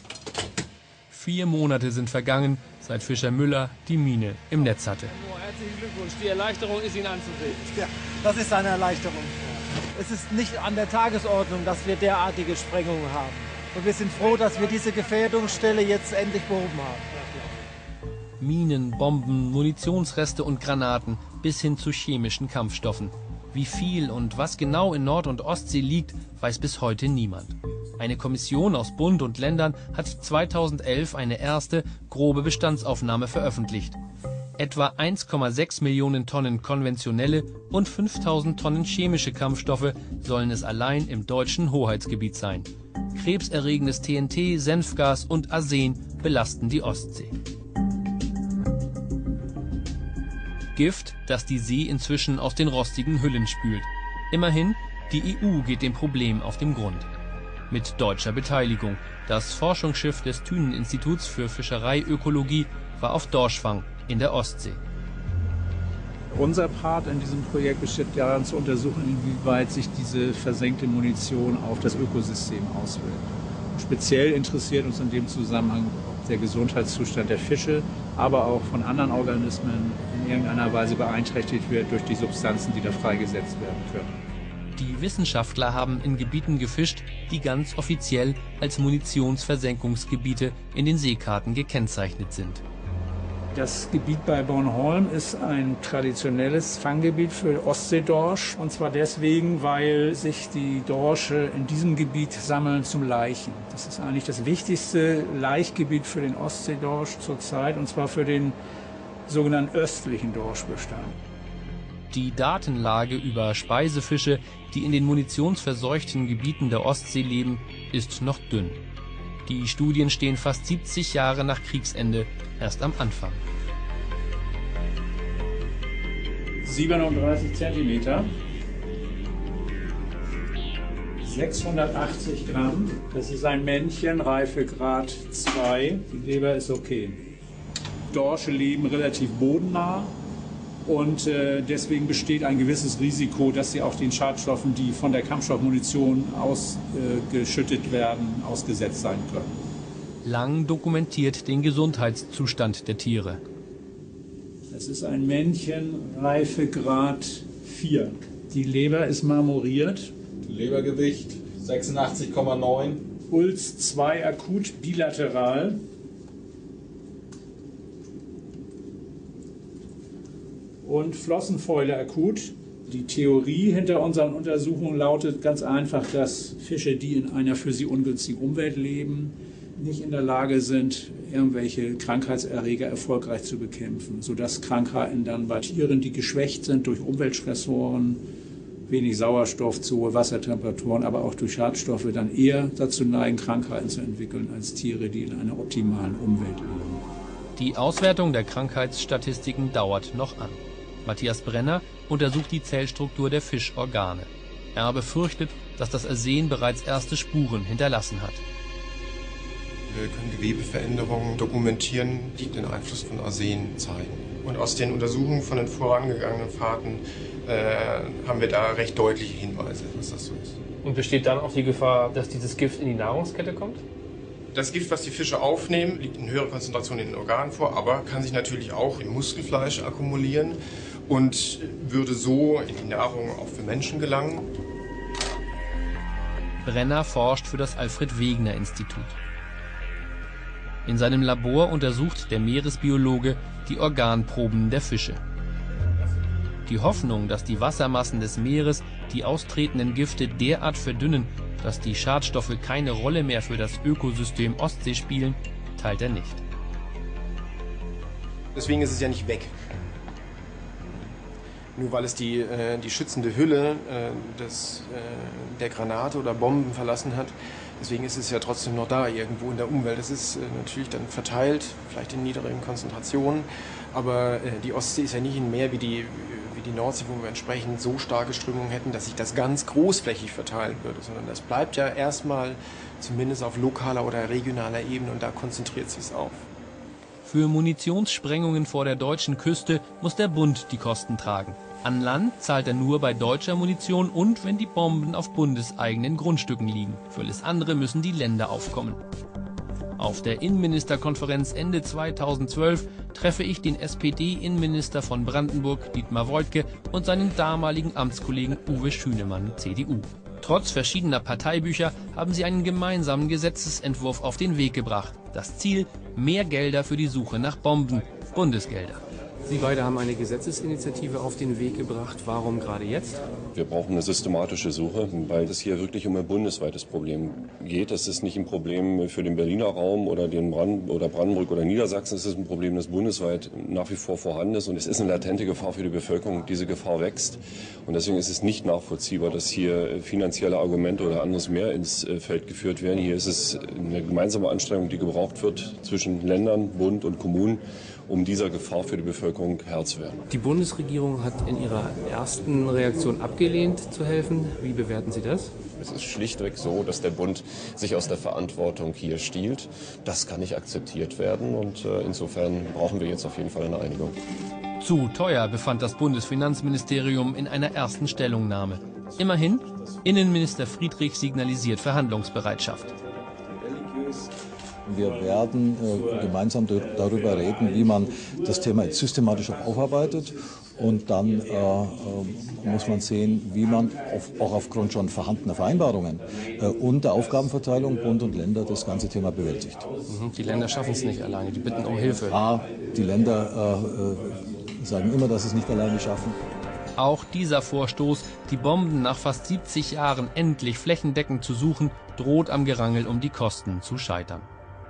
4 Monate sind vergangen, seit Fischer Müller die Mine im Netz hatte. Herzlichen Glückwunsch, die Erleichterung ist Ihnen anzusehen. Ja, das ist eine Erleichterung. Es ist nicht an der Tagesordnung, dass wir derartige Sprengungen haben. Und wir sind froh, dass wir diese Gefährdungsstelle jetzt endlich behoben haben. Minen, Bomben, Munitionsreste und Granaten bis hin zu chemischen Kampfstoffen. Wie viel und was genau in Nord- und Ostsee liegt, weiß bis heute niemand. Eine Kommission aus Bund und Ländern hat 2011 eine erste, grobe Bestandsaufnahme veröffentlicht. Etwa 1,6 Millionen Tonnen konventionelle und 5000 Tonnen chemische Kampfstoffe sollen es allein im deutschen Hoheitsgebiet sein. Krebserregendes TNT, Senfgas und Arsen belasten die Ostsee. Gift, das die See inzwischen aus den rostigen Hüllen spült. Immerhin, die EU geht dem Problem auf den Grund. Mit deutscher Beteiligung. Das Forschungsschiff des Thünen-Instituts für Fischereiökologie war auf Dorschfang in der Ostsee. Unser Part in diesem Projekt besteht daran zu untersuchen, inwieweit sich diese versenkte Munition auf das Ökosystem auswirkt. Speziell interessiert uns in dem Zusammenhang der Gesundheitszustand der Fische, aber auch von anderen Organismen in irgendeiner Weise beeinträchtigt wird durch die Substanzen, die da freigesetzt werden können. Die Wissenschaftler haben in Gebieten gefischt, die ganz offiziell als Munitionsversenkungsgebiete in den Seekarten gekennzeichnet sind. Das Gebiet bei Bornholm ist ein traditionelles Fanggebiet für Ostseedorsch. Und zwar deswegen, weil sich die Dorsche in diesem Gebiet sammeln zum Laichen. Das ist eigentlich das wichtigste Laichgebiet für den Ostseedorsch zurzeit, und zwar für den sogenannten östlichen Dorschbestand. Die Datenlage über Speisefische, die in den munitionsverseuchten Gebieten der Ostsee leben, ist noch dünn. Die Studien stehen fast 70 Jahre nach Kriegsende erst am Anfang. 37 Zentimeter, 680 Gramm. Das ist ein Männchen, Reifegrad 2. Die Leber ist okay. Dorsche leben relativ bodennah und deswegen besteht ein gewisses Risiko, dass sie auch den Schadstoffen, die von der Kampfstoffmunition ausgeschüttet werden, ausgesetzt sein können. Lang dokumentiert den Gesundheitszustand der Tiere. Das ist ein Männchen, Reifegrad 4. Die Leber ist marmoriert. Lebergewicht 86,9. Puls 2 akut bilateral. Und Flossenfäule akut. Die Theorie hinter unseren Untersuchungen lautet ganz einfach, dass Fische, die in einer für sie ungünstigen Umwelt leben, nicht in der Lage sind, irgendwelche Krankheitserreger erfolgreich zu bekämpfen, sodass Krankheiten dann bei Tieren, die geschwächt sind durch Umweltstressoren, wenig Sauerstoff, zu hohe Wassertemperaturen, aber auch durch Schadstoffe, dann eher dazu neigen, Krankheiten zu entwickeln, als Tiere, die in einer optimalen Umwelt leben. Die Auswertung der Krankheitsstatistiken dauert noch an. Matthias Brenner untersucht die Zellstruktur der Fischorgane. Er befürchtet, dass das Arsen bereits erste Spuren hinterlassen hat. Wir können Gewebeveränderungen dokumentieren, die den Einfluss von Arsen zeigen. Und aus den Untersuchungen von den vorangegangenen Fahrten haben wir da recht deutliche Hinweise, dass das so ist. Und besteht dann auch die Gefahr, dass dieses Gift in die Nahrungskette kommt? Das Gift, was die Fische aufnehmen, liegt in höherer Konzentration in den Organen vor, aber kann sich natürlich auch im Muskelfleisch akkumulieren und würde so in die Nahrung auch für Menschen gelangen. Brenner forscht für das Alfred-Wegener-Institut. In seinem Labor untersucht der Meeresbiologe die Organproben der Fische. Die Hoffnung, dass die Wassermassen des Meeres die austretenden Gifte derart verdünnen, dass die Schadstoffe keine Rolle mehr für das Ökosystem Ostsee spielen, teilt er nicht. Deswegen ist es ja nicht weg. Nur weil es die schützende Hülle der Granate oder Bomben verlassen hat. Deswegen ist es ja trotzdem noch da, irgendwo in der Umwelt. Es ist natürlich dann verteilt, vielleicht in niedrigen Konzentrationen. Aber die Ostsee ist ja nicht ein Meer wie die Nordsee, wo wir entsprechend so starke Strömungen hätten, dass sich das ganz großflächig verteilen würde. Sondern das bleibt ja erstmal zumindest auf lokaler oder regionaler Ebene und da konzentriert sich es auf. Für Munitionssprengungen vor der deutschen Küste muss der Bund die Kosten tragen. An Land zahlt er nur bei deutscher Munition und wenn die Bomben auf bundeseigenen Grundstücken liegen. Für alles andere müssen die Länder aufkommen. Auf der Innenministerkonferenz Ende 2012 treffe ich den SPD-Innenminister von Brandenburg, Dietmar Woidke, und seinen damaligen Amtskollegen Uwe Schünemann, CDU. Trotz verschiedener Parteibücher haben sie einen gemeinsamen Gesetzesentwurf auf den Weg gebracht. Das Ziel: mehr Gelder für die Suche nach Bomben, Bundesgelder. Sie beide haben eine Gesetzesinitiative auf den Weg gebracht. Warum gerade jetzt? Wir brauchen eine systematische Suche, weil es hier wirklich um ein bundesweites Problem geht. Das ist nicht ein Problem für den Berliner Raum oder den Brandenburg oder Niedersachsen. Es ist ein Problem, das bundesweit nach wie vor vorhanden ist. Und es ist eine latente Gefahr für die Bevölkerung. Diese Gefahr wächst. Und deswegen ist es nicht nachvollziehbar, dass hier finanzielle Argumente oder anderes mehr ins Feld geführt werden. Hier ist es eine gemeinsame Anstrengung, die gebraucht wird zwischen Ländern, Bund und Kommunen, um dieser Gefahr für die Bevölkerung Herr zu werden. Die Bundesregierung hat in ihrer ersten Reaktion abgelehnt zu helfen. Wie bewerten Sie das? Es ist schlichtweg so, dass der Bund sich aus der Verantwortung hier stiehlt. Das kann nicht akzeptiert werden und insofern brauchen wir jetzt auf jeden Fall eine Einigung. Zu teuer, befand das Bundesfinanzministerium in einer ersten Stellungnahme. Immerhin, Innenminister Friedrich signalisiert Verhandlungsbereitschaft. Wir werden gemeinsam darüber reden, wie man das Thema jetzt systematisch aufarbeitet. Und dann muss man sehen, wie man auch aufgrund schon vorhandener Vereinbarungen und der Aufgabenverteilung Bund und Länder das ganze Thema bewältigt. Die Länder schaffen es nicht alleine, die bitten um Hilfe. Die Länder sagen immer, dass sie es nicht alleine schaffen. Auch dieser Vorstoß, die Bomben nach fast 70 Jahren endlich flächendeckend zu suchen, droht am Gerangel um die Kosten zu scheitern.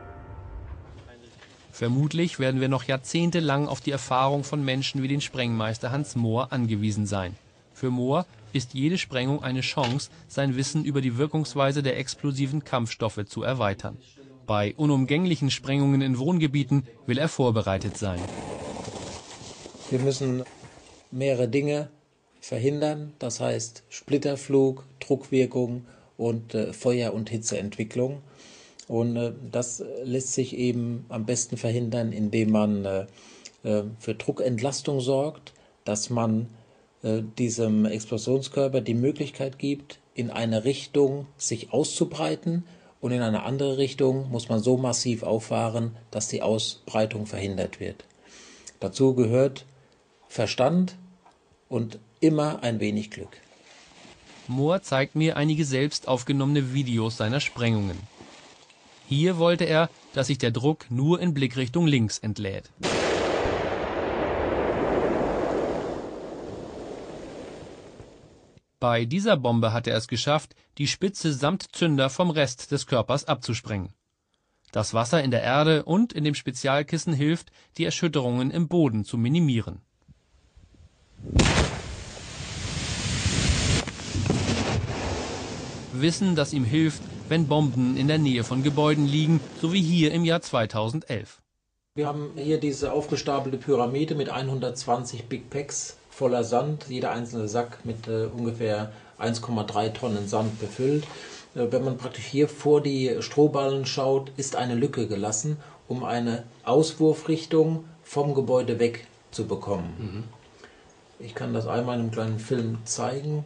Vermutlich werden wir noch jahrzehntelang auf die Erfahrung von Menschen wie den Sprengmeister Hans Mohr angewiesen sein. Für Mohr ist jede Sprengung eine Chance, sein Wissen über die Wirkungsweise der explosiven Kampfstoffe zu erweitern. Bei unumgänglichen Sprengungen in Wohngebieten will er vorbereitet sein. Wir müssen mehrere Dinge verhindern, das heißt Splitterflug, Druckwirkung und Feuer- und Hitzeentwicklung. Und das lässt sich eben am besten verhindern, indem man für Druckentlastung sorgt, dass man diesem Explosionskörper die Möglichkeit gibt, in eine Richtung sich auszubreiten, und in eine andere Richtung muss man so massiv auffahren, dass die Ausbreitung verhindert wird. Dazu gehört Verstand und immer ein wenig Glück. Mohr zeigt mir einige selbst aufgenommene Videos seiner Sprengungen. Hier wollte er, dass sich der Druck nur in Blickrichtung links entlädt. Bei dieser Bombe hat er es geschafft, die Spitze samt Zünder vom Rest des Körpers abzusprengen. Das Wasser in der Erde und in dem Spezialkissen hilft, die Erschütterungen im Boden zu minimieren. Wissen, das ihm hilft, wenn Bomben in der Nähe von Gebäuden liegen, so wie hier im Jahr 2011. Wir haben hier diese aufgestapelte Pyramide mit 120 Big Packs voller Sand, jeder einzelne Sack mit ungefähr 1,3 Tonnen Sand befüllt. Wenn man praktisch hier vor die Strohballen schaut, ist eine Lücke gelassen, um eine Auswurfrichtung vom Gebäude weg zu bekommen. Ich kann das einmal in einem kleinen Film zeigen.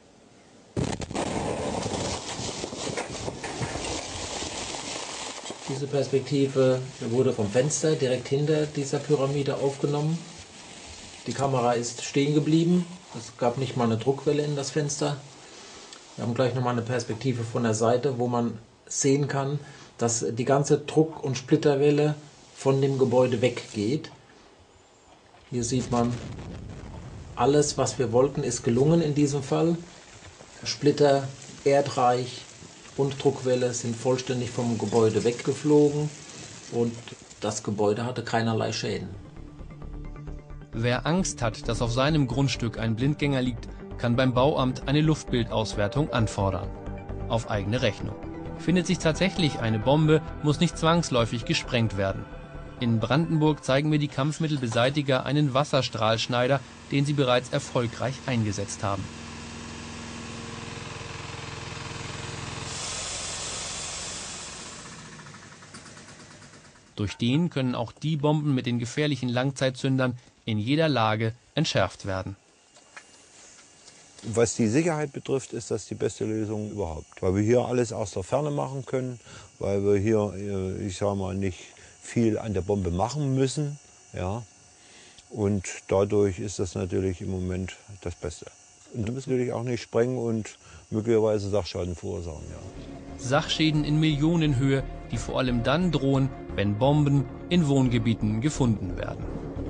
Diese Perspektive wurde vom Fenster direkt hinter dieser Pyramide aufgenommen. Die Kamera ist stehen geblieben. Es gab nicht mal eine Druckwelle in das Fenster. Wir haben gleich nochmal eine Perspektive von der Seite, wo man sehen kann, dass die ganze Druck- und Splitterwelle von dem Gebäude weggeht. Hier sieht man, alles, was wir wollten, ist gelungen in diesem Fall. Splitter, Erdreich und Druckwelle sind vollständig vom Gebäude weggeflogen und das Gebäude hatte keinerlei Schäden. Wer Angst hat, dass auf seinem Grundstück ein Blindgänger liegt, kann beim Bauamt eine Luftbildauswertung anfordern. Auf eigene Rechnung. Findet sich tatsächlich eine Bombe, muss nicht zwangsläufig gesprengt werden. In Brandenburg zeigen mir die Kampfmittelbeseitiger einen Wasserstrahlschneider, den sie bereits erfolgreich eingesetzt haben. Durch den können auch die Bomben mit den gefährlichen Langzeitzündern in jeder Lage entschärft werden. Was die Sicherheit betrifft, ist das die beste Lösung überhaupt. Weil wir hier alles aus der Ferne machen können, weil wir hier, ich sage mal, nicht viel an der Bombe machen müssen. Ja. Und dadurch ist das natürlich im Moment das Beste. Und wir müssen natürlich auch nicht sprengen und möglicherweise Sachschaden verursachen. Ja. Sachschäden in Millionenhöhe, die vor allem dann drohen, wenn Bomben in Wohngebieten gefunden werden.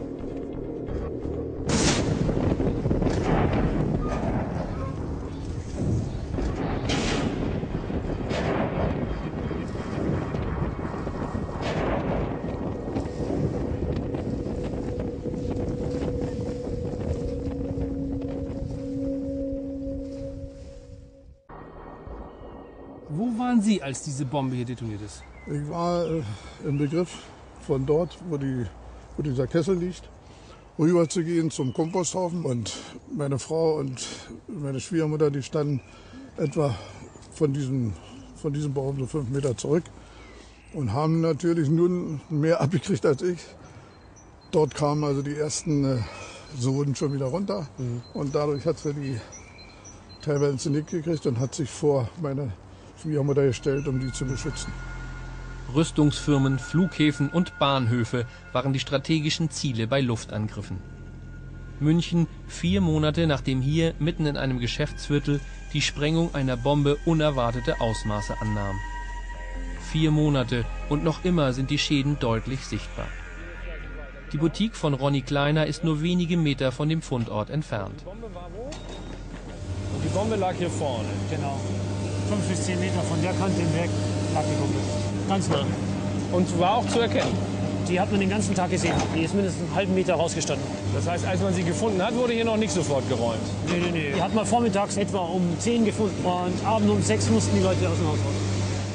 Wo waren Sie, als diese Bombe hier detoniert ist? Ich war im Begriff, von dort, wo dieser Kessel liegt, rüber zu gehen zum Komposthaufen. Und meine Frau und meine Schwiegermutter, die standen etwa von diesem Baum so 5 Meter zurück und haben natürlich nun mehr abgekriegt als ich. Dort kamen also die ersten Soden schon wieder runter. Und dadurch hat sie die teilweise ins Nick gekriegt und hat sich vor meine Schwiegermutter gestellt, um die zu beschützen. Rüstungsfirmen, Flughäfen und Bahnhöfe waren die strategischen Ziele bei Luftangriffen. München, 4 Monate nachdem hier mitten in einem Geschäftsviertel die Sprengung einer Bombe unerwartete Ausmaße annahm. 4 Monate und noch immer sind die Schäden deutlich sichtbar. Die Boutique von Ronny Kleiner ist nur wenige Meter von dem Fundort entfernt. Die Bombe lag hier vorne. Genau. 5 bis 10 Meter von der Kante hinweg lag die Bombe. Ganz nah. Und war auch zu erkennen? Die hat man den ganzen Tag gesehen. Die ist mindestens einen halben Meter rausgestanden. Das heißt, als man sie gefunden hat, wurde hier noch nicht sofort geräumt? Nee. Die hat man vormittags etwa um 10 gefunden. Und abends um 6 mussten die Leute aus dem Haus raus.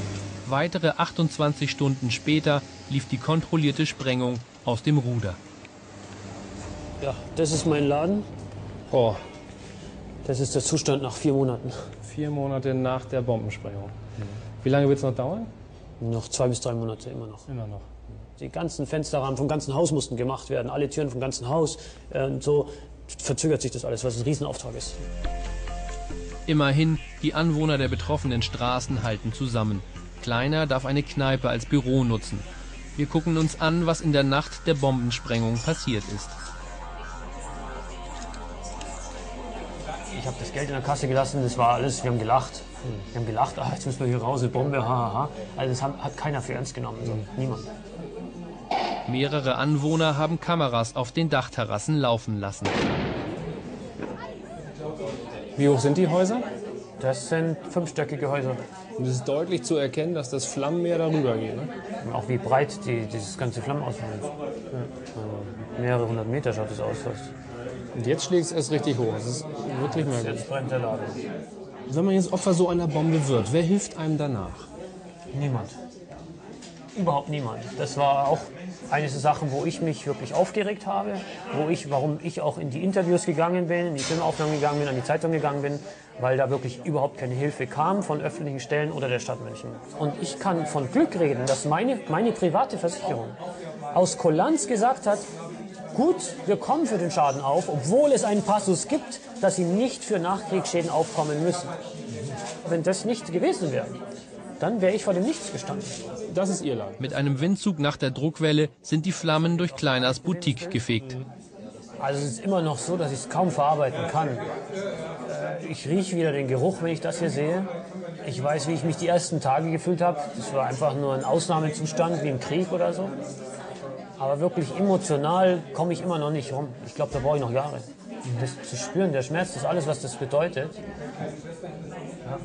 Weitere 28 Stunden später lief die kontrollierte Sprengung aus dem Ruder. Ja, das ist mein Laden. Oh. Das ist der Zustand nach 4 Monaten. 4 Monate nach der Bombensprengung. Wie lange wird es noch dauern? Noch 2 bis 3 Monate immer noch. Immer noch. Die ganzen Fensterrahmen vom ganzen Haus mussten gemacht werden, alle Türen vom ganzen Haus. So verzögert sich das alles, was ein Riesenauftrag ist. Immerhin, die Anwohner der betroffenen Straßen halten zusammen. Kleiner darf eine Kneipe als Büro nutzen. Wir gucken uns an, was in der Nacht der Bombensprengung passiert ist. Ich habe das Geld in der Kasse gelassen, das war alles, wir haben gelacht. Wir haben gelacht, ach, jetzt müssen wir hier raus, eine Bombe, haha. Also das hat keiner für ernst genommen, so. Niemand. Mehrere Anwohner haben Kameras auf den Dachterrassen laufen lassen. Wie hoch sind die Häuser? Das sind 5-stöckige Häuser. Und es ist deutlich zu erkennen, dass das Flammenmeer darüber geht. Ne? Und auch wie breit dieses ganze Flammenausmaß ist. Ja. Mehrere 100 Meter schaut es aus. Und jetzt schlägt es erst richtig hoch. Das ist wirklich merkwürdig. Jetzt brennt der Laden. Wenn man jetzt Opfer so einer Bombe wird, wer hilft einem danach? Niemand. Überhaupt niemand. Das war auch eine Sache, wo ich mich wirklich aufgeregt habe, warum ich auch in die Interviews gegangen bin, in die Filmaufnahmen gegangen bin, an die Zeitung gegangen bin, weil da wirklich überhaupt keine Hilfe kam von öffentlichen Stellen oder der Stadt München. Und ich kann von Glück reden, dass meine private Versicherung aus Kulanz gesagt hat, gut, wir kommen für den Schaden auf, obwohl es einen Passus gibt, dass sie nicht für Nachkriegsschäden aufkommen müssen. Wenn das nicht gewesen wäre, dann wäre ich vor dem Nichts gestanden. Das ist Ihr Land. Mit einem Windzug nach der Druckwelle sind die Flammen durch Kleiners Boutique gefegt. Also es ist immer noch so, dass ich es kaum verarbeiten kann. Ich rieche wieder den Geruch, wenn ich das hier sehe. Ich weiß, wie ich mich die ersten Tage gefühlt habe. Das war einfach nur ein Ausnahmezustand, wie im Krieg oder so. Aber wirklich emotional komme ich immer noch nicht rum. Ich glaube, da brauche ich noch Jahre. Das zu spüren, der Schmerz, das ist alles, was das bedeutet. Ja.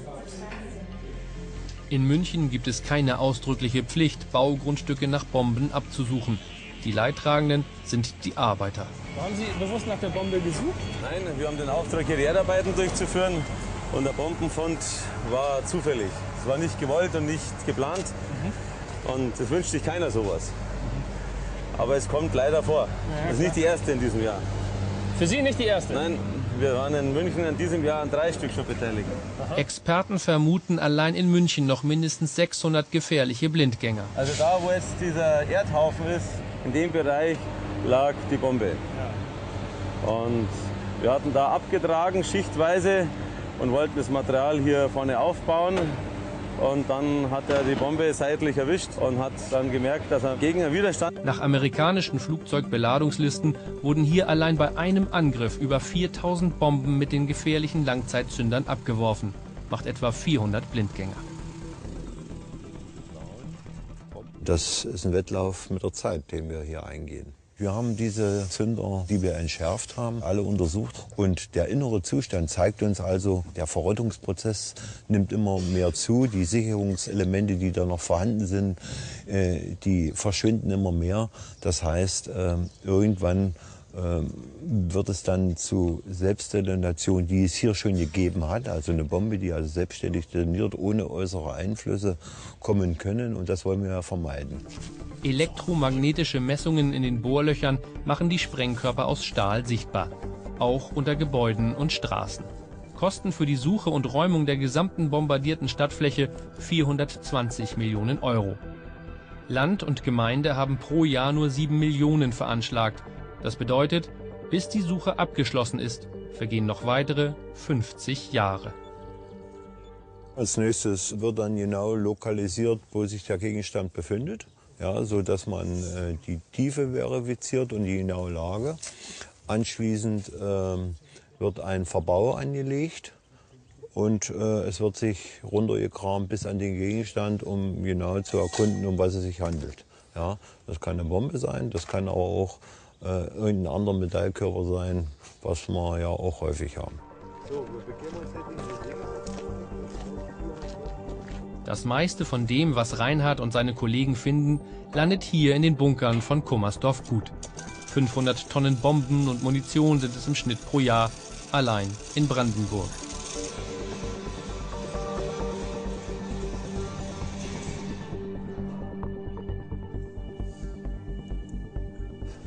In München gibt es keine ausdrückliche Pflicht, Baugrundstücke nach Bomben abzusuchen. Die Leidtragenden sind die Arbeiter. Haben Sie bewusst nach der Bombe gesucht? Nein, wir haben den Auftrag, hier Erdarbeiten durchzuführen. Und der Bombenfund war zufällig. Es war nicht gewollt und nicht geplant. Und es wünscht sich keiner sowas. Aber es kommt leider vor. Das ist nicht die erste in diesem Jahr. Für Sie nicht die erste? Nein, wir waren in München in diesem Jahr an 3 Stück schon beteiligt. Experten vermuten allein in München noch mindestens 600 gefährliche Blindgänger. Also da, wo jetzt dieser Erdhaufen ist, in dem Bereich lag die Bombe. Und wir hatten da abgetragen, schichtweise, und wollten das Material hier vorne aufbauen. Und dann hat er die Bombe seitlich erwischt und hat dann gemerkt, dass er gegen einen Widerstand... Nach amerikanischen Flugzeugbeladungslisten wurden hier allein bei einem Angriff über 4000 Bomben mit den gefährlichen Langzeitzündern abgeworfen. Macht etwa 400 Blindgänger. Das ist ein Wettlauf mit der Zeit, den wir hier eingehen. Wir haben diese Zünder, die wir entschärft haben, alle untersucht. Und der innere Zustand zeigt uns also, der Verrottungsprozess nimmt immer mehr zu. Die Sicherungselemente, die da noch vorhanden sind, die verschwinden immer mehr. Das heißt, irgendwann wird es dann zu Selbstdetonationen, die es hier schon gegeben hat. Also eine Bombe, die also selbstständig detoniert, ohne äußere Einflüsse kommen können. Und das wollen wir ja vermeiden. Elektromagnetische Messungen in den Bohrlöchern machen die Sprengkörper aus Stahl sichtbar. Auch unter Gebäuden und Straßen. Kosten für die Suche und Räumung der gesamten bombardierten Stadtfläche 420 Millionen Euro. Land und Gemeinde haben pro Jahr nur 7 Millionen veranschlagt. Das bedeutet, bis die Suche abgeschlossen ist, vergehen noch weitere 50 Jahre. Als nächstes wird dann genau lokalisiert, wo sich der Gegenstand befindet, ja, so dass man die Tiefe verifiziert und die genaue Lage. Anschließend wird ein Verbau angelegt und es wird sich runtergekramt bis an den Gegenstand, um genau zu erkunden, um was es sich handelt. Ja, das kann eine Bombe sein, das kann aber auch irgendein anderer Metallkörper sein, was wir ja auch häufig haben. Das meiste von dem, was Reinhard und seine Kollegen finden, landet hier in den Bunkern von Kummersdorf-Gut. 500 Tonnen Bomben und Munition sind es im Schnitt pro Jahr, allein in Brandenburg.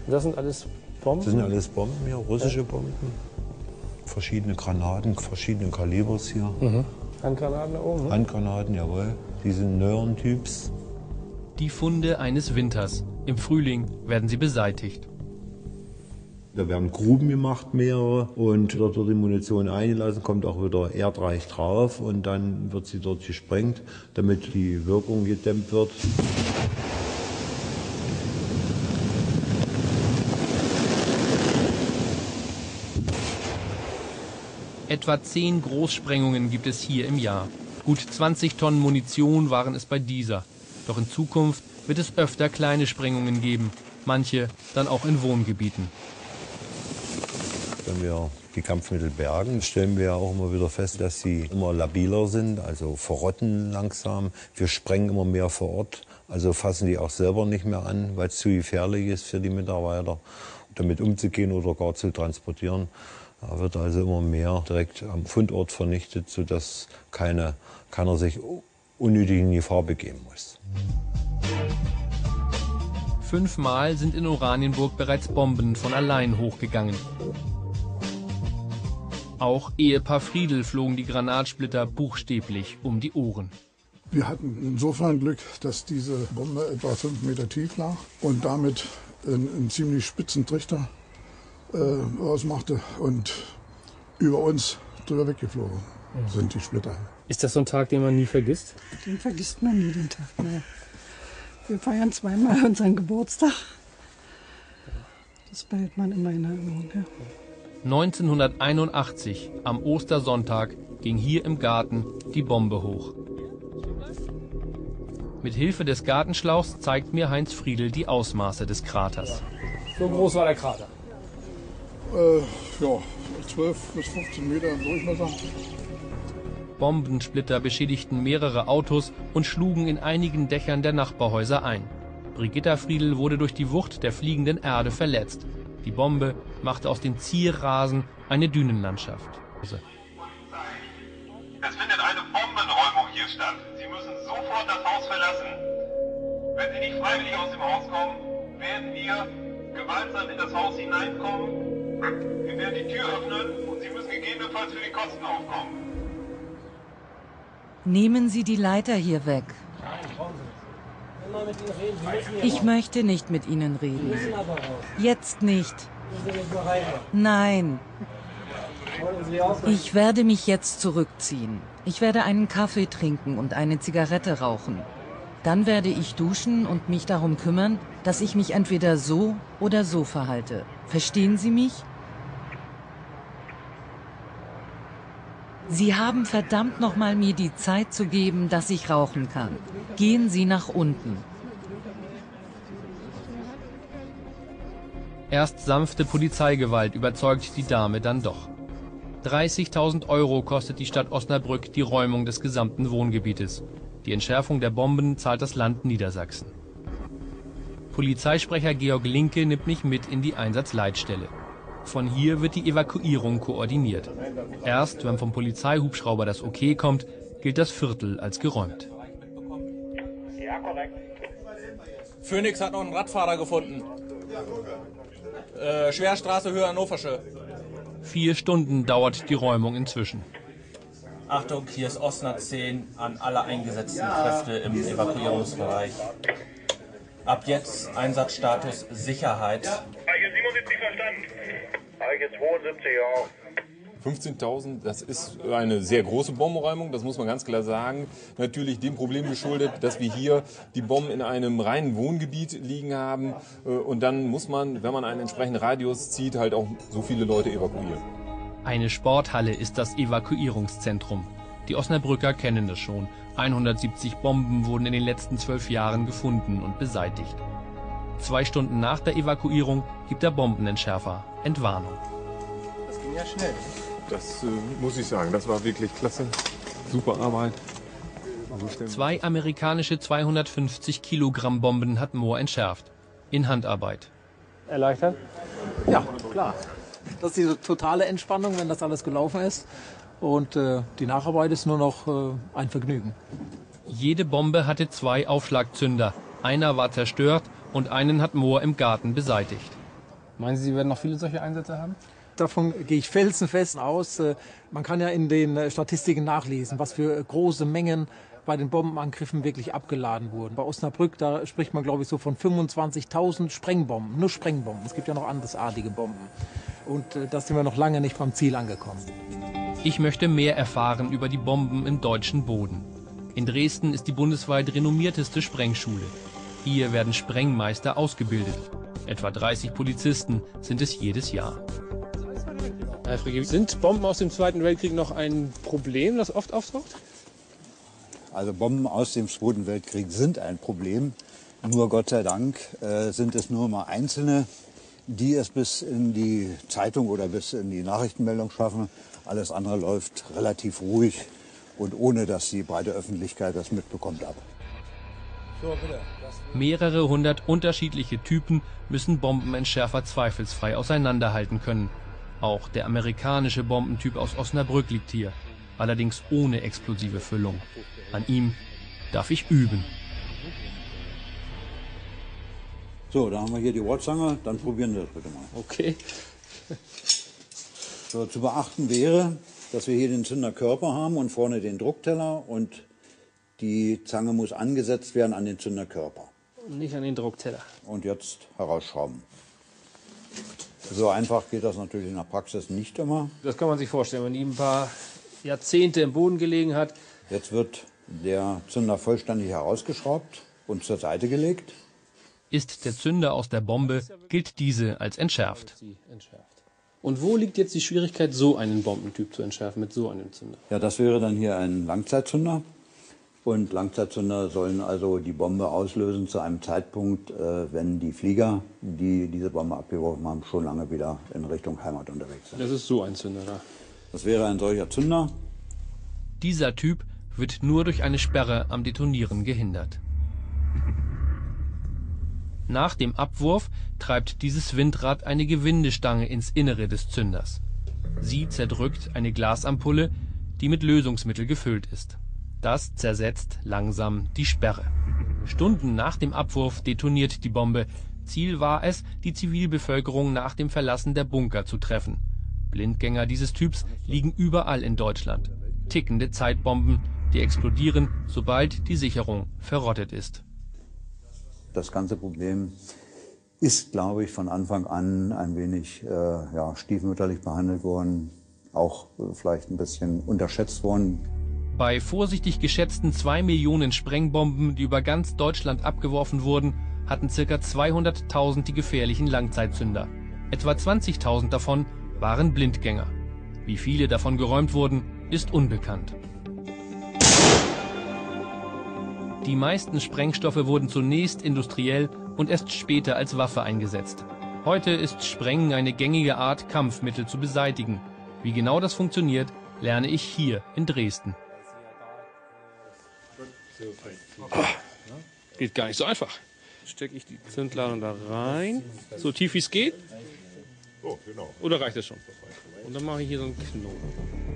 Das sind alles Bomben? Das sind alles Bomben hier, russische Bomben. Verschiedene Granaten, verschiedene Kalibers hier. Handgranaten da oben? Handgranaten, jawohl. Die sind neueren Typs. Die Funde eines Winters. Im Frühling werden sie beseitigt. Da werden Gruben gemacht, mehrere, und dort wird die Munition eingelassen, kommt auch wieder erdreich drauf und dann wird sie dort gesprengt, damit die Wirkung gedämmt wird. Etwa 10 Großsprengungen gibt es hier im Jahr. Gut 20 Tonnen Munition waren es bei dieser. Doch in Zukunft wird es öfter kleine Sprengungen geben, manche dann auch in Wohngebieten. Wenn wir die Kampfmittel bergen, stellen wir auch immer wieder fest, dass sie immer labiler sind, also verrotten langsam. Wir sprengen immer mehr vor Ort, also fassen die auch selber nicht mehr an, weil es zu gefährlich ist für die Mitarbeiter, damit umzugehen oder gar zu transportieren. Da wird also immer mehr direkt am Fundort vernichtet, sodass keiner sich unnötig in Gefahr begeben muss. 5-mal sind in Oranienburg bereits Bomben von allein hochgegangen. Auch Ehepaar Friedl flogen die Granatsplitter buchstäblich um die Ohren. Wir hatten insofern Glück, dass diese Bombe etwa 5 Meter tief lag und damit einen ziemlich spitzen Trichter ausmachte und über uns drüber weggeflogen sind die Splitter. Ist das so ein Tag, den man nie vergisst? Den vergisst man nie, den Tag. Ne. Wir feiern zweimal unseren Geburtstag. Das behält man immer in Erinnerung. Ja. 1981, am Ostersonntag, ging hier im Garten die Bombe hoch. Mit Hilfe des Gartenschlauchs zeigt mir Heinz Friedl die Ausmaße des Kraters. So groß war der Krater? Ja, 12 bis 15 Meter im Durchmesser. Bombensplitter beschädigten mehrere Autos und schlugen in einigen Dächern der Nachbarhäuser ein. Brigitta Friedl wurde durch die Wucht der fliegenden Erde verletzt. Die Bombe machte aus dem Zierrasen eine Dünenlandschaft. Es findet eine Bombenräumung hier statt. Sie müssen sofort das Haus verlassen. Wenn Sie nicht freiwillig aus dem Haus kommen, werden wir gewaltsam in das Haus hineinkommen. Wir werden die Tür öffnen und Sie müssen gegebenenfalls für die Kosten aufkommen. Nehmen Sie die Leiter hier weg. Ich möchte nicht mit Ihnen reden. Jetzt nicht. Nein. Ich werde mich jetzt zurückziehen. Ich werde einen Kaffee trinken und eine Zigarette rauchen. Dann werde ich duschen und mich darum kümmern, dass ich mich entweder so oder so verhalte. Verstehen Sie mich? Sie haben verdammt nochmal mir die Zeit zu geben, dass ich rauchen kann. Gehen Sie nach unten. Erst sanfte Polizeigewalt überzeugt die Dame dann doch. 30.000 € kostet die Stadt Osnabrück die Räumung des gesamten Wohngebietes. Die Entschärfung der Bomben zahlt das Land Niedersachsen. Polizeisprecher Georg Linke nimmt mich mit in die Einsatzleitstelle. Von hier wird die Evakuierung koordiniert. Erst wenn vom Polizeihubschrauber das Okay kommt, gilt das Viertel als geräumt. Ja, korrekt. Phoenix hat noch einen Radfahrer gefunden. Schwerstraße, Höhe Hannoversche. 4 Stunden dauert die Räumung inzwischen. Achtung, hier ist Osnabrück 10 an alle eingesetzten Kräfte im Evakuierungsbereich. Ab jetzt Einsatzstatus Sicherheit. Eiche 77 verstanden. Eiche 72 auch. 15.000, das ist eine sehr große Bombenräumung, das muss man ganz klar sagen. Natürlich dem Problem geschuldet, dass wir hier die Bomben in einem reinen Wohngebiet liegen haben. Und dann muss man, wenn man einen entsprechenden Radius zieht, halt auch so viele Leute evakuieren. Eine Sporthalle ist das Evakuierungszentrum. Die Osnabrücker kennen das schon. 170 Bomben wurden in den letzten 12 Jahren gefunden und beseitigt. 2 Stunden nach der Evakuierung gibt der Bombenentschärfer Entwarnung. Das ging ja schnell. Das muss ich sagen, das war wirklich klasse. Super Arbeit. 2 amerikanische 250 Kilogramm Bomben hat Mohr entschärft. In Handarbeit. Erleichtert? Ja, klar. Das ist die totale Entspannung, wenn das alles gelaufen ist. Und die Nacharbeit ist nur noch ein Vergnügen. Jede Bombe hatte 2 Aufschlagzünder. Einer war zerstört und einen hat Mohr im Garten beseitigt. Meinen Sie, Sie werden noch viele solche Einsätze haben? Davon gehe ich felsenfest aus. Man kann ja in den Statistiken nachlesen, was für große Mengen bei den Bombenangriffen wirklich abgeladen wurden. Bei Osnabrück, da spricht man, glaube ich, so von 25.000 Sprengbomben, nur Sprengbomben. Es gibt ja noch andersartige Bomben. Und da sind wir noch lange nicht beim Ziel angekommen. Ich möchte mehr erfahren über die Bomben im deutschen Boden. In Dresden ist die bundesweit renommierteste Sprengschule. Hier werden Sprengmeister ausgebildet. Etwa 30 Polizisten sind es jedes Jahr. Herr Fricke, sind Bomben aus dem Zweiten Weltkrieg noch ein Problem, das oft auftaucht? Also Bomben aus dem Zweiten Weltkrieg sind ein Problem. Nur Gott sei Dank sind es nur mal einzelne, die es bis in die Zeitung oder bis in die Nachrichtenmeldung schaffen. Alles andere läuft relativ ruhig und ohne, dass die breite Öffentlichkeit das mitbekommt, ab. Mehrere hundert unterschiedliche Typen müssen Bombenentschärfer zweifelsfrei auseinanderhalten können. Auch der amerikanische Bombentyp aus Osnabrück liegt hier, allerdings ohne explosive Füllung. An ihm darf ich üben. So, da haben wir hier die Wortzange, dann probieren wir das bitte mal. Okay. So, zu beachten wäre, dass wir hier den Zünderkörper haben und vorne den Druckteller und die Zange muss angesetzt werden an den Zünderkörper. Nicht an den Druckteller. Und jetzt herausschrauben. So einfach geht das natürlich in der Praxis nicht immer. Das kann man sich vorstellen, wenn die ein paar Jahrzehnte im Boden gelegen hat. Jetzt wird der Zünder vollständig herausgeschraubt und zur Seite gelegt. Ist der Zünder aus der Bombe, gilt diese als entschärft. Und wo liegt jetzt die Schwierigkeit, so einen Bombentyp zu entschärfen mit so einem Zünder? Ja, das wäre dann hier ein Langzeitzünder. Und Langzeitzünder sollen also die Bombe auslösen zu einem Zeitpunkt, wenn die Flieger, die diese Bombe abgeworfen haben, schon lange wieder in Richtung Heimat unterwegs sind. Das ist so ein Zünder da. Das wäre ein solcher Zünder. Dieser Typ wird nur durch eine Sperre am Detonieren gehindert. Nach dem Abwurf treibt dieses Windrad eine Gewindestange ins Innere des Zünders. Sie zerdrückt eine Glasampulle, die mit Lösungsmittel gefüllt ist. Das zersetzt langsam die Sperre. Stunden nach dem Abwurf detoniert die Bombe. Ziel war es, die Zivilbevölkerung nach dem Verlassen der Bunker zu treffen. Blindgänger dieses Typs liegen überall in Deutschland. Tickende Zeitbomben, die explodieren, sobald die Sicherung verrottet ist. Das ganze Problem ist, glaube ich, von Anfang an ein wenig stiefmütterlich behandelt worden, auch vielleicht ein bisschen unterschätzt worden. Bei vorsichtig geschätzten 2 Millionen Sprengbomben, die über ganz Deutschland abgeworfen wurden, hatten ca. 200.000 die gefährlichen Langzeitzünder. Etwa 20.000 davon waren Blindgänger. Wie viele davon geräumt wurden, ist unbekannt. Die meisten Sprengstoffe wurden zunächst industriell und erst später als Waffe eingesetzt. Heute ist Sprengen eine gängige Art, Kampfmittel zu beseitigen. Wie genau das funktioniert, lerne ich hier in Dresden. Geht gar nicht so einfach. Stecke ich die Zündladung da rein, so tief wie es geht. Oh, genau. Oder reicht das schon? Und dann mache ich hier so einen Knoten.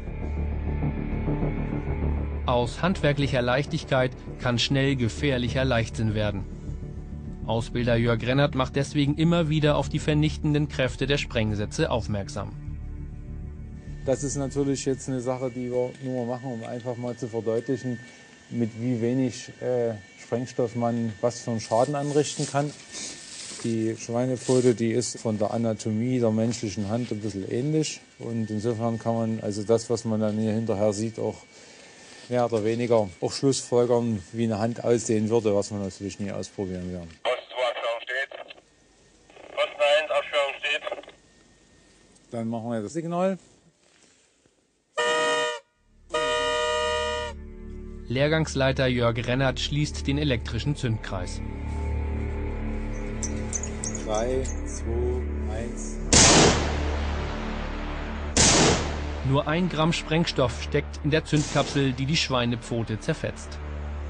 Aus handwerklicher Leichtigkeit kann schnell gefährlicher Leichtsinn werden. Ausbilder Jörg Rennert macht deswegen immer wieder auf die vernichtenden Kräfte der Sprengsätze aufmerksam. Das ist natürlich jetzt eine Sache, die wir nur machen, um einfach mal zu verdeutlichen, mit wie wenig Sprengstoff man was für einen Schaden anrichten kann. Die Schweinepfote, die ist von der Anatomie der menschlichen Hand ein bisschen ähnlich. Und insofern kann man also das, was man dann hier hinterher sieht, auch mehr oder weniger auch schlussfolgern, wie eine Hand aussehen würde, was wir natürlich nie ausprobieren werden. Post 2, Aufführung steht. Posten 1, Aufführung steht. Dann machen wir das Signal. Lehrgangsleiter Jörg Rennert schließt den elektrischen Zündkreis. 3, 2, 1. Nur 1 Gramm Sprengstoff steckt in der Zündkapsel, die die Schweinepfote zerfetzt.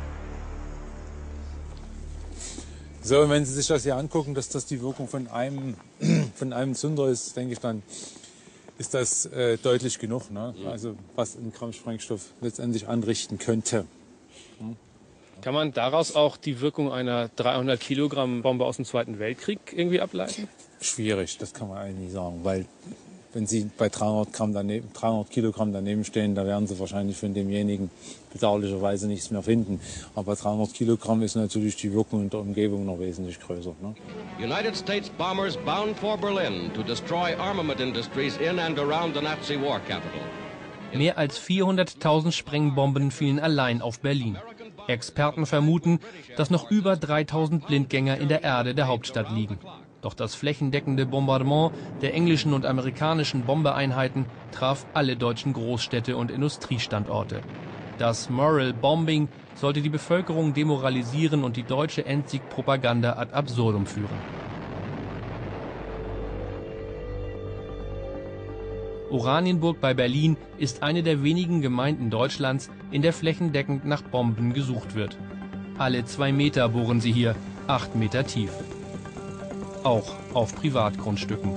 So, und wenn Sie sich das hier angucken, dass das die Wirkung von einem Zünder ist, denke ich, dann ist das deutlich genug, ne? Also was ein Gramm Sprengstoff letztendlich anrichten könnte. Kann man daraus auch die Wirkung einer 300 Kilogramm Bombe aus dem Zweiten Weltkrieg irgendwie ableiten? Schwierig, das kann man eigentlich nicht sagen, weil wenn Sie bei 300 Kilogramm daneben stehen, da werden Sie wahrscheinlich von demjenigen bedauerlicherweise nichts mehr finden. Aber bei 300 Kilogramm ist natürlich die Wirkung in der Umgebung noch wesentlich größer. Ne? United States bombers bound for Berlin to destroy armament industries in and around the Nazi war capital. Mehr als 400.000 Sprengbomben fielen allein auf Berlin. Experten vermuten, dass noch über 3.000 Blindgänger in der Erde der Hauptstadt liegen. Doch das flächendeckende Bombardement der englischen und amerikanischen Bombereinheiten traf alle deutschen Großstädte und Industriestandorte. Das Moral Bombing sollte die Bevölkerung demoralisieren und die deutsche Endsiegpropaganda ad absurdum führen. Oranienburg bei Berlin ist eine der wenigen Gemeinden Deutschlands, in der flächendeckend nach Bomben gesucht wird. Alle 2 Meter bohren sie hier, 8 Meter tief. Auch auf Privatgrundstücken.